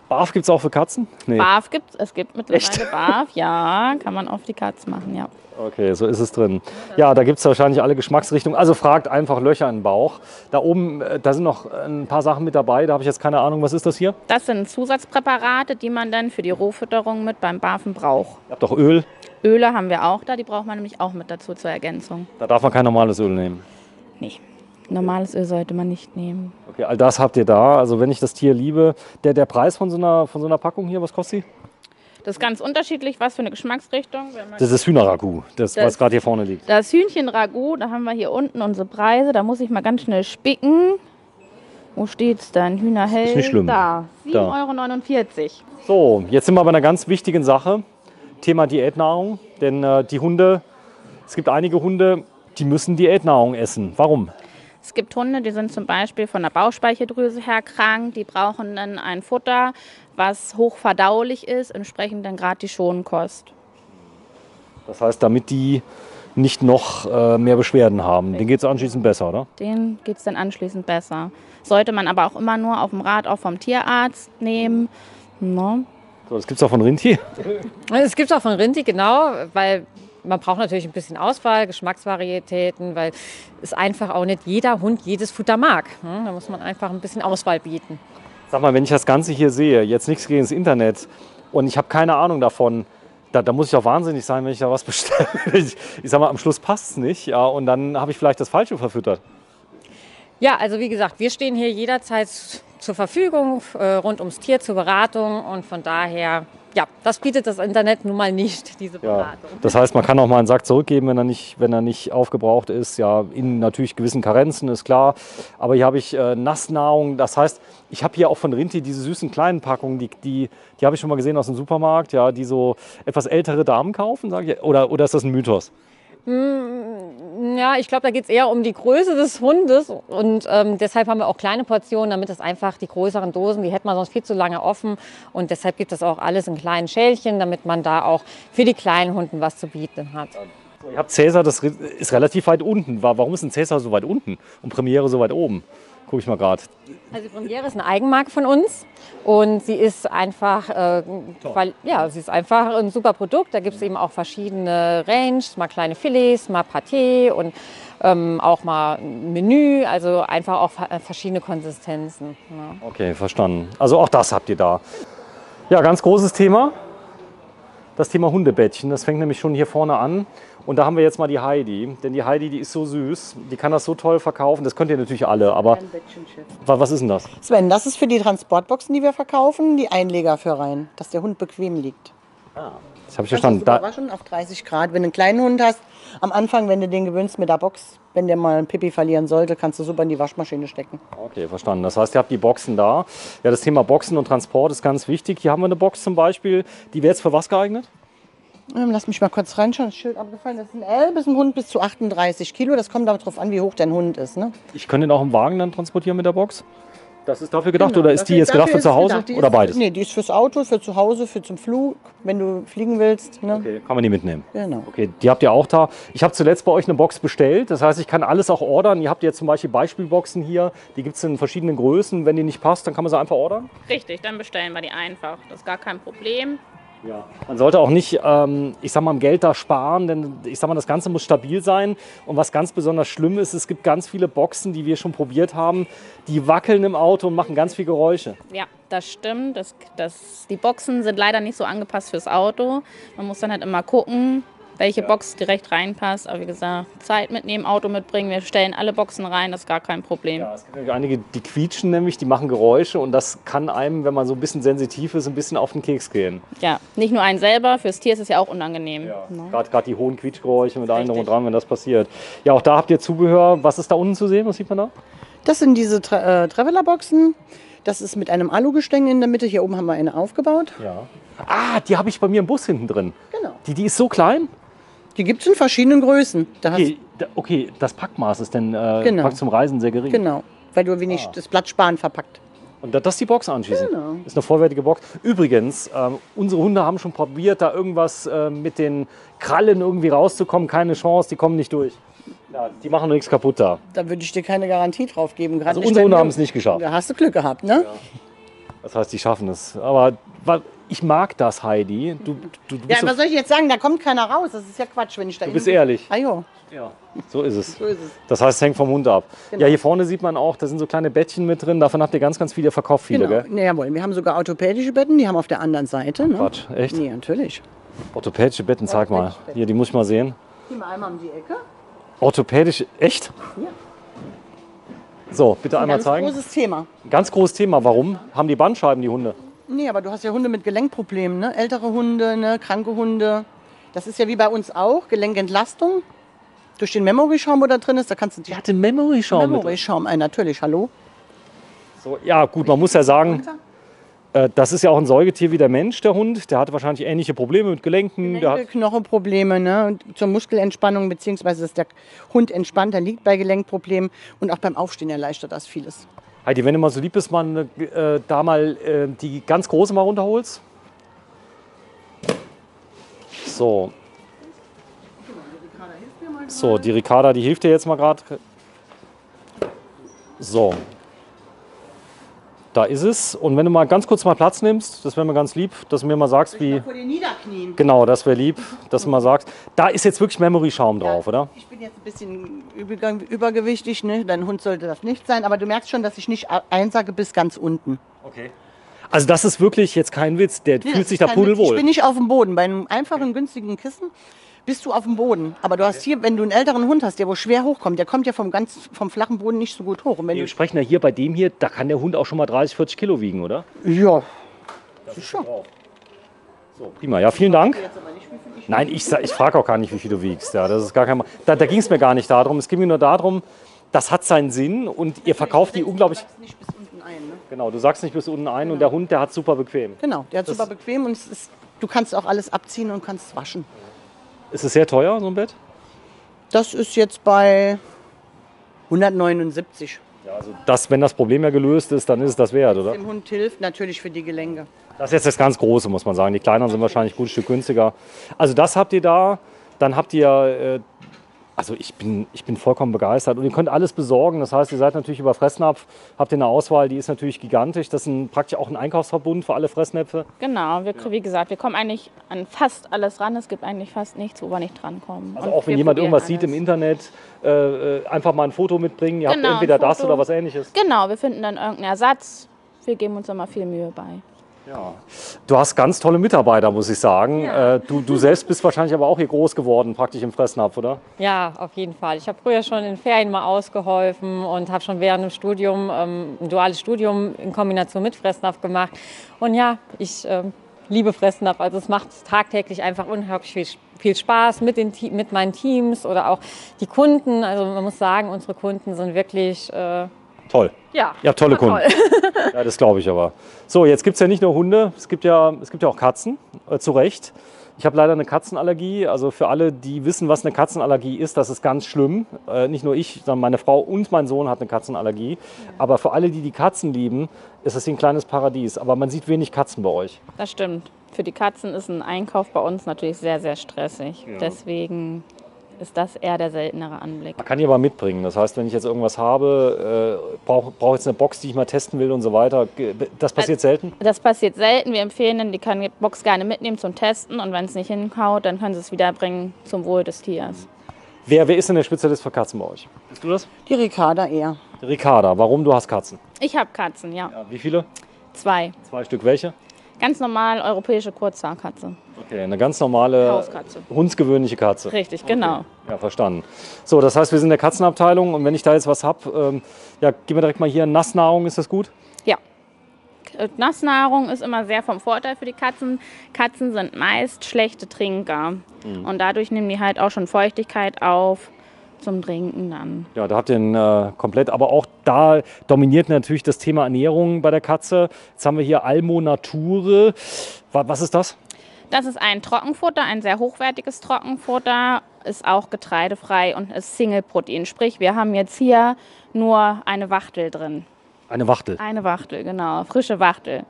Barf gibt es auch für Katzen? Nee. Barf gibt's, es gibt mittlerweile Echt? Barf, ja, kann man auf die Katze machen, ja. Okay, so ist es drin. Ja, da gibt es wahrscheinlich alle Geschmacksrichtungen. Also fragt einfach Löcher in den Bauch. Da oben, äh, da sind noch ein paar Sachen mit dabei. Da habe ich jetzt keine Ahnung, was ist das hier? Das sind Zusatzpräparate, die man dann für die Rohfütterung mit beim Barfen braucht. Ihr habt doch Öl. Öle haben wir auch da, die braucht man nämlich auch mit dazu zur Ergänzung. Da darf man kein normales Öl nehmen. Nee, normales Öl sollte man nicht nehmen. Okay, all das habt ihr da. Also wenn ich das Tier liebe. Der, der Preis von so, einer, von so einer Packung hier, was kostet die? Das ist ganz unterschiedlich, was für eine Geschmacksrichtung. Wenn man Das ist Hühnerragout, das, Das- was gerade hier vorne liegt. Das Hühnchenragout, da haben wir hier unten unsere Preise. Da muss ich mal ganz schnell spicken. Wo steht's dann? Hühnerhell. Ist nicht schlimm. Da, sieben Da. Euro neunundvierzig. So, jetzt sind wir bei einer ganz wichtigen Sache. Thema Diätnahrung. Denn äh, die Hunde, es gibt einige Hunde, die müssen Diätnahrung essen. Warum? Es gibt Hunde, die sind zum Beispiel von der Bauchspeicheldrüse her krank. Die brauchen dann ein Futter, was hochverdaulich ist, entsprechend dann gerade die Schonkost. Das heißt, damit die nicht noch äh, mehr Beschwerden haben. Denen geht es anschließend besser, oder? Denen geht es dann anschließend besser. Sollte man aber auch immer nur auf dem Rat auch vom Tierarzt nehmen. Ne? So, das gibt es auch von Rindtier. Es gibt auch von Rinti, genau, weil man braucht natürlich ein bisschen Auswahl, Geschmacksvarietäten, weil es einfach auch nicht jeder Hund jedes Futter mag. Hm, Da muss man einfach ein bisschen Auswahl bieten. Sag mal, wenn ich das Ganze hier sehe, jetzt nichts gegen das Internet und ich habe keine Ahnung davon, da, da muss ich auch wahnsinnig sein, wenn ich da was bestelle. Ich, ich sag mal, am Schluss passt es nicht, ja, und dann habe ich vielleicht das Falsche verfüttert. Ja, also wie gesagt, wir stehen hier jederzeit zur Verfügung, äh, rund ums Tier zur Beratung und von daher, ja, das bietet das Internet nun mal nicht, diese Ja. Beratung. Das heißt, man kann auch mal einen Sack zurückgeben, wenn er nicht, wenn er nicht aufgebraucht ist. Ja, in natürlich gewissen Karenzen, ist klar. Aber hier habe ich äh, Nassnahrung. Das heißt, ich habe hier auch von Rinti diese süßen kleinen Packungen, die, die, die habe ich schon mal gesehen aus dem Supermarkt, ja, die so etwas ältere Damen kaufen, sage ich. Oder, oder ist das ein Mythos? Ja, ich glaube, da geht es eher um die Größe des Hundes und ähm, deshalb haben wir auch kleine Portionen, damit es einfach die größeren Dosen, die hätten wir sonst viel zu lange offen und deshalb gibt es auch alles in kleinen Schälchen, damit man da auch für die kleinen Hunden was zu bieten hat. Ihr habt Cäsar, das ist relativ weit unten. Warum ist ein Cäsar so weit unten und Premiere so weit oben? Gucke ich mal gerade. Also die Premiere ist eine Eigenmarke von uns und sie ist einfach, äh, weil, ja, sie ist einfach ein super Produkt. Da gibt es eben auch verschiedene Ranges, mal kleine Filets, mal Pâté und ähm, auch mal ein Menü, also einfach auch verschiedene Konsistenzen. Ja. Okay, verstanden. Also auch das habt ihr da. Ja, ganz großes Thema. Das Thema Hundebettchen, das fängt nämlich schon hier vorne an. Und da haben wir jetzt mal die Heidi. Denn die Heidi, die ist so süß, die kann das so toll verkaufen. Das könnt ihr natürlich alle, aber wa- was ist denn das? Sven, das ist für die Transportboxen, die wir verkaufen, die Einleger für rein, dass der Hund bequem liegt. Das habe ich Kannst verstanden. du Da, waschen auf dreißig Grad. Wenn du einen kleinen Hund hast, am Anfang, wenn du den gewöhnst mit der Box, wenn der mal ein Pipi verlieren sollte, kannst du super in die Waschmaschine stecken. okay, verstanden. Das heißt, ihr habt die Boxen da. Ja, das Thema Boxen und Transport ist ganz wichtig. Hier haben wir eine Box zum Beispiel. Die wäre jetzt für was geeignet? Ähm, Lass mich mal kurz reinschauen, das Schild abgefallen. Das ist ein L bis ein Hund bis zu achtunddreißig Kilo. Das kommt aber darauf an, wie hoch dein Hund ist. Ne? Ich könnte den auch im Wagen dann transportieren mit der Box? Das ist dafür gedacht Genau, oder ist die dafür- jetzt gedacht dafür für zu ist Hause gedacht. Die oder ist, beides? Nee, die ist fürs Auto, für zu Hause, für zum Flug, wenn du fliegen willst. Ne? Okay, kann man die mitnehmen. Genau. Okay, die habt ihr auch da. Ich habe zuletzt bei euch eine Box bestellt. Das heißt, ich kann alles auch ordern. Ihr habt jetzt zum Beispiel Beispielboxen hier. Die gibt es in verschiedenen Größen. Wenn die nicht passt, dann kann man sie einfach ordern. Richtig, dann bestellen wir die einfach. Das ist gar kein Problem. Ja. Man sollte auch nicht, ähm, ich sag mal, am Geld da sparen, denn ich sag mal, das Ganze muss stabil sein. Und was ganz besonders schlimm ist, es gibt ganz viele Boxen, die wir schon probiert haben, die wackeln im Auto und machen ganz viel Geräusche. Ja, das stimmt. Das, das, die Boxen sind leider nicht so angepasst fürs Auto. Man muss dann halt immer gucken, welche Box direkt reinpasst. Aber wie gesagt, Zeit mitnehmen, Auto mitbringen. Wir stellen alle Boxen rein, das ist gar kein Problem. Ja, es gibt nämlich einige, die quietschen nämlich, die machen Geräusche und das kann einem, wenn man so ein bisschen sensitiv ist, ein bisschen auf den Keks gehen. Ja, nicht nur einen selber, fürs Tier ist es ja auch unangenehm. Ja. Ne? Gerade die hohen Quietschgeräusche mit allem drum und Richtig. dran, wenn das passiert. Ja, auch da habt ihr Zubehör. Was ist da unten zu sehen? Was sieht man da? Das sind diese Tra äh, Traveler-Boxen. Das ist mit einem Alugestänge in der Mitte. Hier oben haben wir eine aufgebaut. Ja. Ah, die habe ich bei mir im Bus hinten drin. Genau. Die, die ist so klein? Die gibt es in verschiedenen Größen. Da hast, Okay, da, okay, das Packmaß ist denn äh, Genau. praktisch zum Reisen sehr gering. genau, weil du wenig das Blatt sparen verpackt. Und da- das ist die Box anschließend. Genau. Ist eine vollwertige Box. Übrigens, ähm, unsere Hunde haben schon probiert, da irgendwas äh, mit den Krallen irgendwie rauszukommen. Keine Chance, die kommen nicht durch. Ja, die machen nichts kaputt da. Da würde ich dir keine Garantie drauf geben. Gerade Also nicht unsere bei Hunde mir. haben es nicht geschafft. Da hast du Glück gehabt, ne? Das heißt, die schaffen es. Aber wa- ich mag das, Heidi. Du, du, du Ja, bist, so, was soll ich jetzt sagen? Da kommt keiner raus. Das ist ja Quatsch, wenn ich da du bist ehrlich. Ah, jo. Ja, so ist es. So ist es. Das heißt, es hängt vom Hund ab. Genau. Ja, hier vorne sieht man auch, da sind so kleine Bettchen mit drin. Davon habt ihr ganz, ganz viele, ihr verkauft viele, Genau. gell? Nee, jawohl. Wir haben sogar orthopädische Betten, die haben auf der anderen Seite. Ne? Quatsch, echt? Nee, natürlich. Orthopädische Betten, zeig mal. Orthopädische Betten. Hier, die muss ich mal sehen. Geh mal einmal um die Ecke. Orthopädisch, echt? Ja. So, bitte Ein einmal ganz zeigen. großes Thema. Ganz großes Thema. Warum haben die Bandscheiben, die Hunde? Nee, aber du hast ja Hunde mit Gelenkproblemen, ne? Ältere Hunde, ne? Kranke Hunde. Das ist ja wie bei uns auch, Gelenkentlastung. Durch den Memory-Schaum, wo da drin ist, da kannst du die hatte Memory-Schaum mit. Memory-Schaum ein, natürlich, hallo. So, ja, gut, man muss ja sagen, äh, das ist ja auch ein Säugetier wie der Mensch, der Hund. Der hatte wahrscheinlich ähnliche Probleme mit Gelenken. Der Gelenke, hat, Knochenprobleme, ne? Und zur Muskelentspannung, beziehungsweise dass der Hund entspannt, der liegt bei Gelenkproblemen und auch beim Aufstehen erleichtert das vieles. Heidi, wenn du mal so lieb bist, man, äh, da mal äh, die ganz große mal runterholst. So. So, die Ricarda, die hilft dir jetzt mal gerade. So. Da ist es. Und wenn du mal ganz kurz mal Platz nimmst, das wäre mir ganz lieb, dass du mir mal sagst, wie. Vor den Niederknien. Genau, das wäre lieb, dass du mal sagst. Da ist jetzt wirklich Memory-Schaum drauf, oder? Ich bin jetzt ein bisschen überge- übergewichtig, ne? Dein Hund sollte das nicht sein, aber du merkst schon, dass ich nicht einsage bis ganz unten. Okay. Also das ist wirklich jetzt kein Witz, der Nee, fühlt das sich ist da kein Witz. Ich pudelwohl. bin nicht auf dem Boden. Bei einem einfachen, günstigen Kissen bist du auf dem Boden. Aber du hast hier, wenn du einen älteren Hund hast, der wo schwer hochkommt, der kommt ja vom, ganz, vom flachen Boden nicht so gut hoch. Und wenn Wir du, sprechen ja hier bei dem hier, da kann der Hund auch schon mal dreißig, vierzig Kilo wiegen, oder? ja, sicher. So, prima. Ja, vielen Dank. Nein, ich, sa- ich frage auch gar nicht, wie viel du wiegst. Ja, das ist gar kein, Ma- da da ging es mir gar nicht darum. Es ging mir nur darum, das hat seinen Sinn und ihr verkauft die unglaublich. Nicht bis unten ein, ne? Genau, du sagst nicht bis unten ein und der Hund, der hat super bequem. Genau, der hat super bequem und es ist, du kannst auch alles abziehen und kannst waschen. Ist es sehr teuer, so ein Bett? Das ist jetzt bei hundertneunundsiebzig. Ja, also das, wenn das Problem ja gelöst ist, dann ist es das wert, oder? Dem Hund hilft natürlich für die Gelenke. Das ist jetzt das ganz Große, muss man sagen. Die kleineren sind wahrscheinlich ein gutes Stück günstiger. Also das habt ihr da. Dann habt ihr, äh, also ich bin, ich bin vollkommen begeistert. Und ihr könnt alles besorgen. Das heißt, ihr seid natürlich über Fressnapf, habt ihr eine Auswahl, die ist natürlich gigantisch. Das ist ein, praktisch auch ein Einkaufsverbund für alle Fressnäpfe. Genau, wir, wie gesagt, wir kommen eigentlich an fast alles ran. Es gibt eigentlich fast nichts, wo wir nicht drankommen. Also Und auch wenn wir jemand probieren irgendwas sieht im alles. Internet, äh, äh, einfach mal ein Foto mitbringen. Ihr Genau, habt entweder ein das Foto. oder was Ähnliches. Genau, wir finden dann irgendeinen Ersatz. Wir geben uns immer viel Mühe bei. Ja. Du hast ganz tolle Mitarbeiter, muss ich sagen. Äh, du, du selbst bist wahrscheinlich aber auch hier groß geworden, praktisch im Fressnapf, oder? Ja, auf jeden Fall. Ich habe früher schon in Ferien mal ausgeholfen und habe schon während dem Studium ähm, ein duales Studium in Kombination mit Fressnapf gemacht. Und ja, ich ähm, liebe Fressnapf. Also es macht tagtäglich einfach unheimlich viel, viel Spaß mit, den, Te- mit meinen Teams oder auch die Kunden. Also man muss sagen, unsere Kunden sind wirklich, äh, Toll. ja, Ihr habt tolle toll. Kunden. Ja, das glaube ich aber. So, jetzt gibt es ja nicht nur Hunde, es gibt ja, es gibt ja auch Katzen, äh, zu Recht. Ich habe leider eine Katzenallergie. Also für alle, die wissen, was eine Katzenallergie ist, das ist ganz schlimm. Äh, nicht nur ich, sondern meine Frau und mein Sohn hat eine Katzenallergie. Aber für alle, die die Katzen lieben, ist es hier ein kleines Paradies. Aber man sieht wenig Katzen bei euch. Das stimmt. Für die Katzen ist ein Einkauf bei uns natürlich sehr, sehr stressig. Ja. Deswegen ist das eher der seltenere Anblick. Man kann die aber mitbringen. Das heißt, wenn ich jetzt irgendwas habe, äh, brauche brauch jetzt eine Box, die ich mal testen will und so weiter. Ge- Das passiert selten? Das passiert selten. Wir empfehlen Ihnen, die können die Box gerne mitnehmen zum Testen. Und wenn es nicht hinhaut, dann können Sie es wiederbringen zum Wohl des Tiers. Wer, wer ist denn der Spezialist für Katzen bei euch? Bist du das? Die Ricarda eher. Ricarda, warum du hast Katzen? Ich habe Katzen, ja. Ja, wie viele? Zwei. Zwei Stück. Welche? Ganz normal europäische Kurzhaarkatze. Okay, eine ganz normale, Hauskatze. hundsgewöhnliche Katze. Richtig, genau. Ja, verstanden. So, das heißt, wir sind in der Katzenabteilung und wenn ich da jetzt was habe, ähm, ja, gib mir direkt mal hier Nassnahrung, ist das gut? Ja. Nassnahrung ist immer sehr vom Vorteil für die Katzen. Katzen sind meist schlechte Trinker. Und dadurch nehmen die halt auch schon Feuchtigkeit auf zum Trinken dann. Ja, da habt ihr ihn äh, komplett, aber auch da dominiert natürlich das Thema Ernährung bei der Katze. Jetzt haben wir hier Almo Nature. Wa- Was ist das? Das ist ein Trockenfutter, ein sehr hochwertiges Trockenfutter, ist auch getreidefrei und ist Single-Protein. Sprich, wir haben jetzt hier nur eine Wachtel drin. Eine Wachtel. Eine Wachtel, genau, frische Wachtel.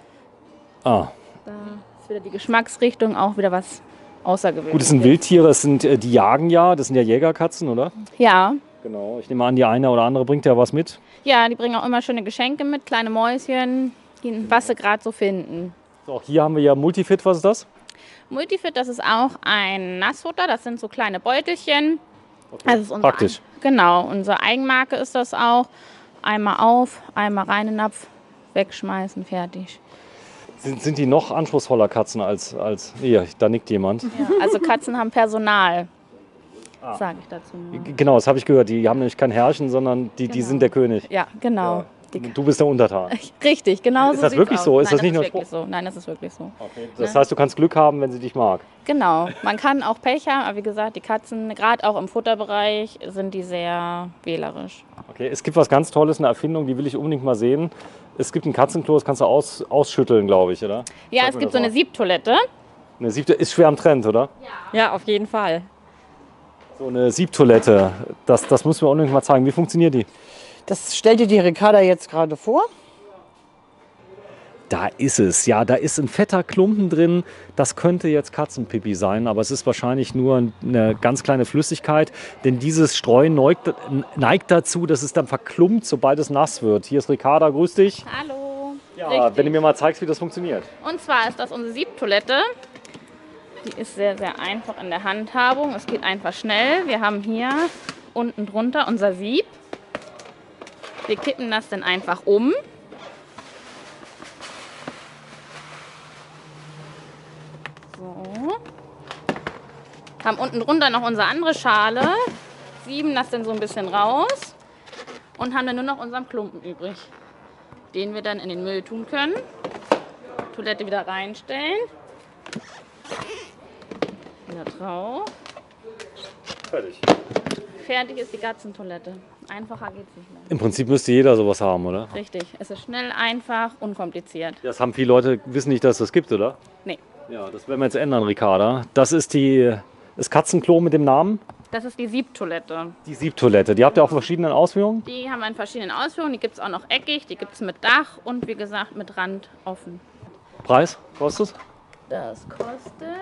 Ah. Da ist wieder die Geschmacksrichtung auch wieder was Außergewöhnliches. Gut, das sind Wildtiere, das sind, äh, die jagen ja, das sind ja Jägerkatzen, oder? Ja. Genau. Ich nehme an, die eine oder andere bringt ja was mit. Ja, die bringen auch immer schöne Geschenke mit, kleine Mäuschen. was sie gerade so finden. So, auch hier haben wir ja Multifit, was ist das? Multifit, das ist auch ein Nassfutter, das sind so kleine Beutelchen. Das ist unser Praktisch. Ein, genau, unsere Eigenmarke ist das auch. Einmal auf, einmal rein in den Napf, wegschmeißen, fertig. Sind, sind die noch anspruchsvoller Katzen als, als hier? Da nickt jemand. Ja, also Katzen haben Personal, ah. sage ich dazu nur. Genau, das habe ich gehört. Die haben nämlich kein Herrchen, sondern die, genau. die sind der König. Ja, genau. Ja. Du bist der Untertan. Richtig, genau so. Ist das wirklich aus. so? Ist Nein, das nicht ist nur wirklich so? Nein, das ist wirklich so. Okay. Das heißt, du kannst Glück haben, wenn sie dich mag. Genau. Man kann auch Pech haben, aber wie gesagt, die Katzen, gerade auch im Futterbereich, sind die sehr wählerisch. Okay. Es gibt was ganz Tolles, eine Erfindung, die will ich unbedingt mal sehen. Es gibt ein Katzenklo, das kannst du aus, ausschütteln, glaube ich, oder? Ja, Sag es mir gibt das so eine mal. Siebtoilette. Eine Siebte ist schwer am Trend, oder? Ja, auf jeden Fall. So eine Siebtoilette, das, das müssen wir unbedingt mal zeigen. Wie funktioniert die? Das stellt dir die Ricarda jetzt gerade vor. Da ist es, ja, da ist ein fetter Klumpen drin. Das könnte jetzt Katzenpipi sein, aber es ist wahrscheinlich nur eine ganz kleine Flüssigkeit, denn dieses Streu neigt, neigt dazu, dass es dann verklumpt, sobald es nass wird. Hier ist Ricarda, grüß dich. Hallo. Ja, Richtig. wenn du mir mal zeigst, wie das funktioniert. Und zwar ist das unsere Siebtoilette. Die ist sehr, sehr einfach in der Handhabung. Es geht einfach schnell. Wir haben hier unten drunter unser Sieb. Wir kippen das dann einfach um. So. Haben unten drunter noch unsere andere Schale. Sieben das dann so ein bisschen raus. Und haben dann nur noch unseren Klumpen übrig, den wir dann in den Müll tun können. Toilette wieder reinstellen. Wieder drauf. Fertig. Fertig ist die Katzentoilette. Einfacher geht's nicht mehr. Im Prinzip müsste jeder sowas haben, oder? Richtig. Es ist schnell, einfach, unkompliziert. Das haben viele Leute, wissen nicht, dass es das gibt, oder? Nee. Ja, das werden wir jetzt ändern, Ricarda. Das ist die, das Katzenklo mit dem Namen? Das ist die Siebtoilette. Die Siebtoilette. Die habt ihr auch in verschiedenen Ausführungen? Die haben wir in verschiedenen Ausführungen. Die gibt es auch noch eckig, die gibt es mit Dach und wie gesagt mit Rand offen. Preis? Kostet? Das kostet...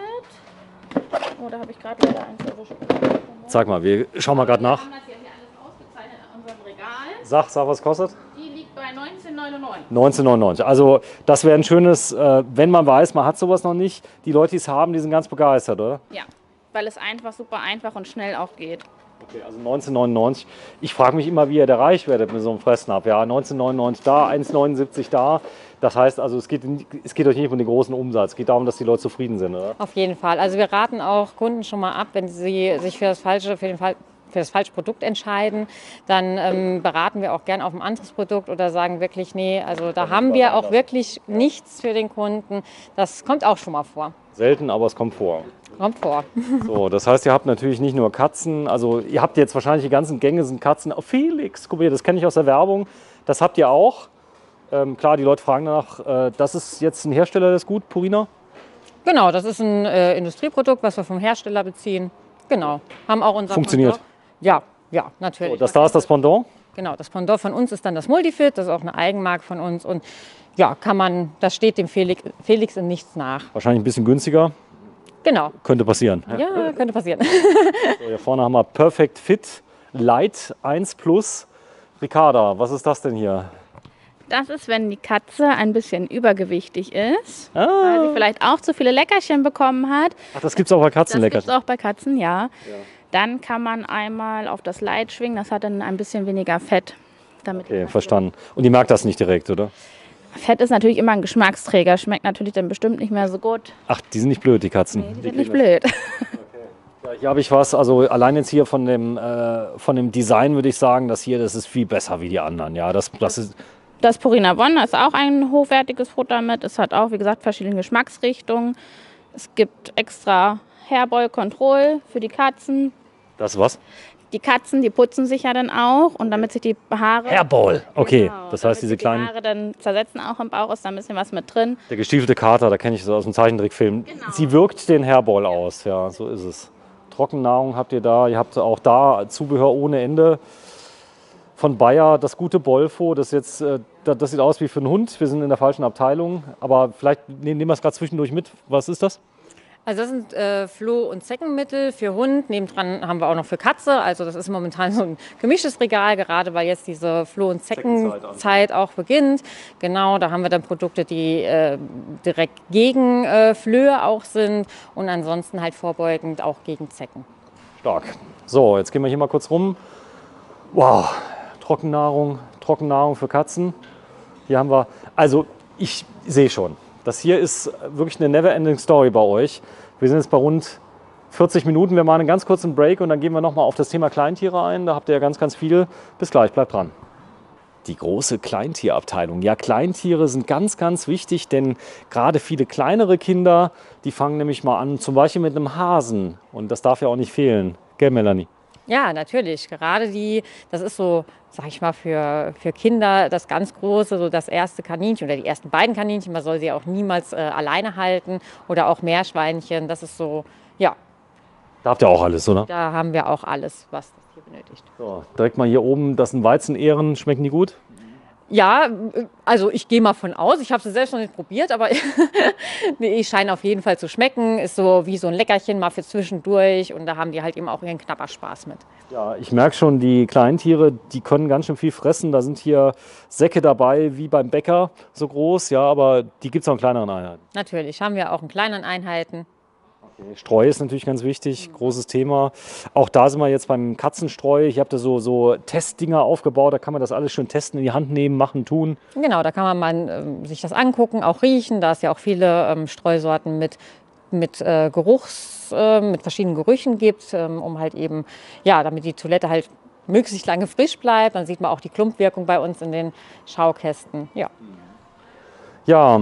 Oh, da habe ich gerade leider eins erwischt. Sag mal, wir schauen mal gerade nach. Wir haben das ja hier alles ausgezeichnet in unserem Regal. Sag, sag, was kostet? Die liegt bei neunzehn neunundneunzig. neunzehn neunundneunzig. Also das wäre ein schönes, äh, wenn man weiß, man hat sowas noch nicht. Die Leute, die es haben, die sind ganz begeistert, oder? Ja, weil es einfach super einfach und schnell auch geht. Okay, also neunzehn neunundneunzig. Ich frage mich immer, wie ihr da reich werdet mit so einem Fressnapf. Ja, neunzehn neunundneunzig da, eins neunundsiebzig da. Das heißt also, es geht, es geht euch nicht um den großen Umsatz. Es geht darum, dass die Leute zufrieden sind, oder? Auf jeden Fall. Also wir raten auch Kunden schon mal ab, wenn sie sich für das falsche, für den Fall für das falsche Produkt entscheiden, dann ähm, beraten wir auch gern auf ein anderes Produkt oder sagen wirklich, nee, also da haben wir auch wirklich nichts für den Kunden. Das kommt auch schon mal vor. Selten, aber es kommt vor. Kommt vor. So, das heißt, ihr habt natürlich nicht nur Katzen, also ihr habt jetzt wahrscheinlich die ganzen Gänge sind Katzen. Oh, Felix, guck mal, das kenne ich aus der Werbung. Das habt ihr auch. Ähm, klar, die Leute fragen danach, äh, das ist jetzt ein Hersteller, das ist gut, Purina? Genau, das ist ein äh, Industrieprodukt, was wir vom Hersteller beziehen. Genau, haben auch unser Funktioniert. Pendant. Ja, ja, natürlich. So, das da ist das Pendant? Genau, das Pendant von uns ist dann das Multifit, das ist auch eine Eigenmarke von uns und ja, kann man, das steht dem Felix, Felix in nichts nach. Wahrscheinlich ein bisschen günstiger. Genau. Könnte passieren. Ja, könnte passieren. So, hier vorne haben wir Perfect Fit Light eins Plus. Ricarda, was ist das denn hier? Das ist, wenn die Katze ein bisschen übergewichtig ist, Ah. weil sie vielleicht auch zu viele Leckerchen bekommen hat. Ach, das gibt es auch bei Das gibt Katzenleckerchen. es auch bei Katzen, ja. Dann kann man einmal auf das Light schwingen, das hat dann ein bisschen weniger Fett. Damit die Okay, Katze- verstanden. Und die merkt das nicht direkt, oder? Fett ist natürlich immer ein Geschmacksträger, schmeckt natürlich dann bestimmt nicht mehr so gut. Ach, die sind nicht blöd, die Katzen. Nee, die sind nicht blöd. Ja, hier habe ich was, also allein jetzt hier von dem, äh, von dem Design würde ich sagen, das hier, das ist viel besser wie die anderen. Ja, das, das ist, Das Purina One ist auch ein hochwertiges Futter mit. Es hat auch, wie gesagt, verschiedene Geschmacksrichtungen. Es gibt extra Hairboy Control für die Katzen. das ist was? Die Katzen, die putzen sich ja dann auch und damit sich die Haare... Hairball. Okay, Genau, das damit heißt, diese sich kleinen, Die Haare dann zersetzen auch im Bauch, ist da ein bisschen was mit drin. der gestiefelte Kater, da kenne ich so aus dem Zeichentrickfilm. Genau. Sie wirkt den Hairball aus, ja, so ist es. Trockennahrung habt ihr da, ihr habt auch da Zubehör ohne Ende. Von Bayer das gute Bolfo, das jetzt, äh, das das sieht aus wie für einen Hund. Wir sind in der falschen Abteilung, aber vielleicht nehmen nehmen wir es gerade zwischendurch mit. Was ist das? Also das sind äh, Floh- und Zeckenmittel für Hund. Nebendran haben wir auch noch für Katze. Also das ist momentan so ein gemischtes Regal, gerade weil jetzt diese Floh- und Zeckenzeit auch beginnt. Genau, da haben wir dann Produkte, die äh, direkt gegen äh, Flöhe auch sind und ansonsten halt vorbeugend auch gegen Zecken. Stark. So, jetzt gehen wir hier mal kurz rum. Wow, Trockennahrung, Trockennahrung für Katzen. Hier haben wir, also ich sehe schon, das hier ist wirklich eine never-ending Story bei euch. Wir sind jetzt bei rund vierzig Minuten. Wir machen einen ganz kurzen Break und dann gehen wir nochmal auf das Thema Kleintiere ein. Da habt ihr ja ganz, ganz viel. Bis gleich, bleibt dran. Die große Kleintierabteilung. Ja, Kleintiere sind ganz, ganz wichtig, denn gerade viele kleinere Kinder, die fangen nämlich mal an, zum Beispiel mit einem Hasen. Und das darf ja auch nicht fehlen. Gell, Melanie? Ja, natürlich. Gerade die, das ist so, sag ich mal, für, für Kinder das ganz große, so das erste Kaninchen oder die ersten beiden Kaninchen. Man soll sie auch niemals äh, alleine halten oder auch Meerschweinchen. Das ist so, ja. Da habt ihr auch alles, oder? Da haben wir auch alles, was das hier benötigt. So, direkt mal hier oben, das sind Weizenehren. Schmecken die gut? Ja, also ich gehe mal von aus. Ich habe sie selbst noch nicht probiert, aber die scheinen auf jeden Fall zu schmecken. Ist so wie so ein Leckerchen mal für zwischendurch und da haben die halt eben auch ihren Knapperspaß mit. Ja, ich merke schon, die Kleintiere, die können ganz schön viel fressen. Da sind hier Säcke dabei, wie beim Bäcker, so groß. Ja, aber die gibt es auch in kleineren Einheiten. Natürlich haben wir auch in kleinen Einheiten. Okay. Streu ist natürlich ganz wichtig, großes Thema. Auch da sind wir jetzt beim Katzenstreu. Ich habe da so, so Testdinger aufgebaut, da kann man das alles schön testen, in die Hand nehmen, machen, tun. Genau, da kann man mal ähm, sich das angucken, auch riechen. Da es ja auch viele ähm, Streusorten mit, mit äh, Geruchs, äh, mit verschiedenen Gerüchen gibt, ähm, um halt eben, ja, damit die Toilette halt möglichst lange frisch bleibt. Dann sieht man auch die Klumpwirkung bei uns in den Schaukästen. Ja. Ja,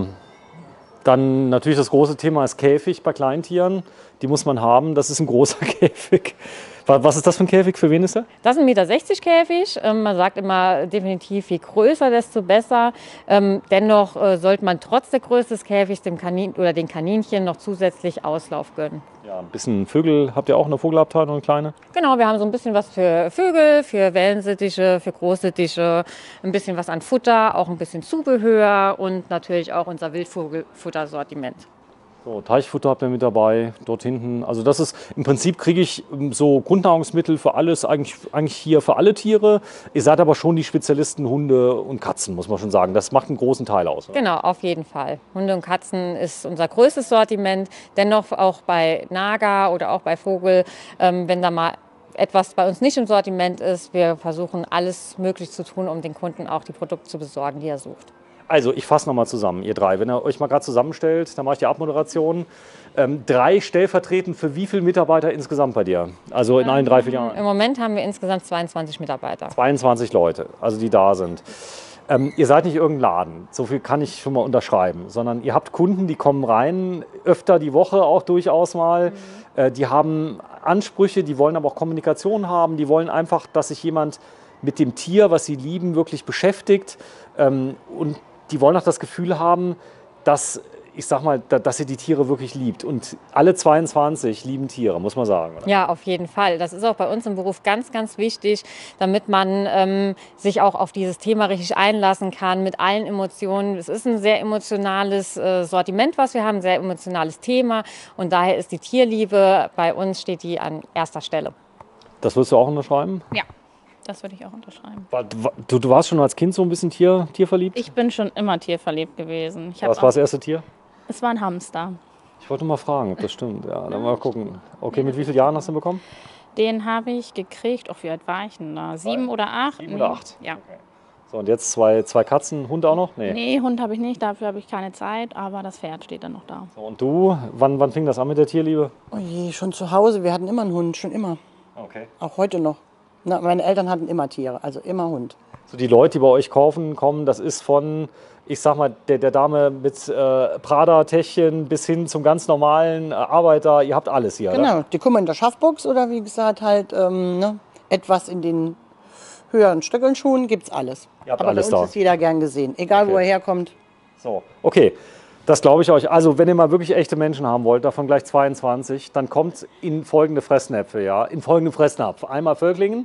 dann natürlich das große Thema ist Käfig bei Kleintieren. Die muss man haben. Das ist ein großer Käfig. Was ist das für ein Käfig? Für wen ist er? Das ist ein Meter sechzig Käfig. Ähm, man sagt immer definitiv, je größer, desto besser. Ähm, dennoch äh, sollte man trotz der Größe des Käfigs dem Kanin oder den Kaninchen noch zusätzlich Auslauf gönnen. Ja, ein bisschen Vögel. Habt ihr auch eine Vogelabteilung, eine kleine? Genau, wir haben so ein bisschen was für Vögel, für Wellensittiche, für Großsittiche, ein bisschen was an Futter, auch ein bisschen Zubehör und natürlich auch unser Wildvogelfuttersortiment. So, Teichfutter habt ihr mit dabei, dort hinten. Also das ist, im Prinzip kriege ich so Grundnahrungsmittel für alles, eigentlich, eigentlich hier für alle Tiere. Ihr seid aber schon die Spezialisten Hunde und Katzen, muss man schon sagen. Das macht einen großen Teil aus. Oder? Genau, auf jeden Fall. Hunde und Katzen ist unser größtes Sortiment. Dennoch auch bei Nager oder auch bei Vogel, ähm, wenn da mal etwas bei uns nicht im Sortiment ist, wir versuchen alles möglich zu tun, um den Kunden auch die Produkte zu besorgen, die er sucht. Also, ich fasse nochmal zusammen, ihr drei. Wenn ihr euch mal gerade zusammenstellt, dann mache ich die Abmoderation. Ähm, drei stellvertretend für wie viele Mitarbeiter insgesamt bei dir? Also in allen drei Filialen? Im Moment haben wir insgesamt zweiundzwanzig Mitarbeiter. zweiundzwanzig Leute, also die da sind. Ähm, ihr seid nicht irgendein Laden, so viel kann ich schon mal unterschreiben, sondern ihr habt Kunden, die kommen rein, öfter die Woche auch durchaus mal. Mhm. Äh, die haben Ansprüche, die wollen aber auch Kommunikation haben, die wollen einfach, dass sich jemand mit dem Tier, was sie lieben, wirklich beschäftigt. Ähm, und die wollen auch das Gefühl haben, dass, ich sag mal, dass ihr die Tiere wirklich liebt. Und alle zweiundzwanzig lieben Tiere, muss man sagen. Oder? Ja, auf jeden Fall. Das ist auch bei uns im Beruf ganz, ganz wichtig, damit man ähm, sich auch auf dieses Thema richtig einlassen kann mit allen Emotionen. Es ist ein sehr emotionales äh, Sortiment, was wir haben, ein sehr emotionales Thema. Und daher ist die Tierliebe, bei uns steht die an erster Stelle. Das willst du auch unterschreiben? Ja. Das würde ich auch unterschreiben. Du, du warst schon als Kind so ein bisschen Tier, tierverliebt? Ich bin schon immer tierverliebt gewesen. Ich Was war das erste Tier? Es war ein Hamster. Ich wollte mal fragen, ob das stimmt. Ja, dann mal gucken. Okay, mit wie vielen Jahren hast du ihn bekommen? Den habe ich gekriegt. Oh, wie alt war ich denn da? Sieben oder acht? Sieben oder acht? Ja. Okay. So, und jetzt zwei, zwei Katzen, Hund auch noch? Nee, nee Hund habe ich nicht, dafür habe ich keine Zeit, aber das Pferd steht dann noch da. So, und du, wann, wann fing das an mit der Tierliebe? Oh je, schon zu Hause. Wir hatten immer einen Hund, schon immer. Okay. Auch heute noch. Na, meine Eltern hatten immer Tiere, also immer Hund. So, die Leute, die bei euch kaufen, kommen, das ist von, ich sag mal, der, der Dame mit äh, Prada-Täschchen bis hin zum ganz normalen äh, Arbeiter. Ihr habt alles hier, Genau, oder? die kommen in der Schaffbox oder wie gesagt halt ähm, ne, etwas in den höheren Stöckelschuhen, gibt's alles. Ihr habt Aber alles bei uns da. ist jeder gern gesehen, egal Okay. wo er herkommt. So, okay. Das glaube ich euch. Also, wenn ihr mal wirklich echte Menschen haben wollt, davon gleich zweiundzwanzig, dann kommt in folgende Fressnäpfe, ja, in folgende Fressnapf. Einmal Völklingen,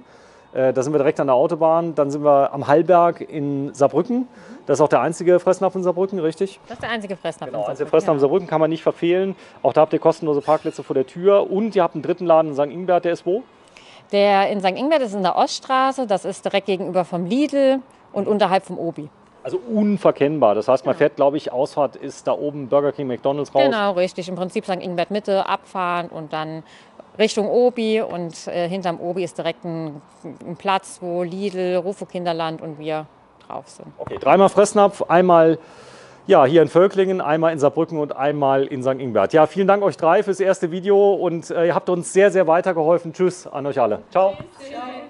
Äh, da sind wir direkt an der Autobahn. Dann sind wir am Hallberg in Saarbrücken. Das ist auch der einzige Fressnapf in Saarbrücken, richtig? Das ist der einzige Fressnapf Genau, in also Saarbrücken. Fressnapf in Ja. Saarbrücken kann man nicht verfehlen. Auch da habt ihr kostenlose Parkplätze vor der Tür. Und ihr habt einen dritten Laden in Sankt Ingbert, der ist wo? Der in Sankt Ingbert ist in der Oststraße. Das ist direkt gegenüber vom Lidl und unterhalb vom Obi. Also unverkennbar. Das heißt, man fährt, glaube ich, Ausfahrt ist da oben Burger King, McDonald's raus. Genau, richtig. Im Prinzip Sankt Ingbert Mitte abfahren und dann Richtung Obi. Und äh, hinterm Obi ist direkt ein, ein Platz, wo Lidl, Rufo Kinderland und wir drauf sind. Okay, dreimal Fressnapf, einmal ja, hier in Völklingen, einmal in Saarbrücken und einmal in Sankt Ingbert. Ja, vielen Dank euch drei fürs erste Video und äh, ihr habt uns sehr, sehr weitergeholfen. Tschüss an euch alle. Ciao. Tschüss.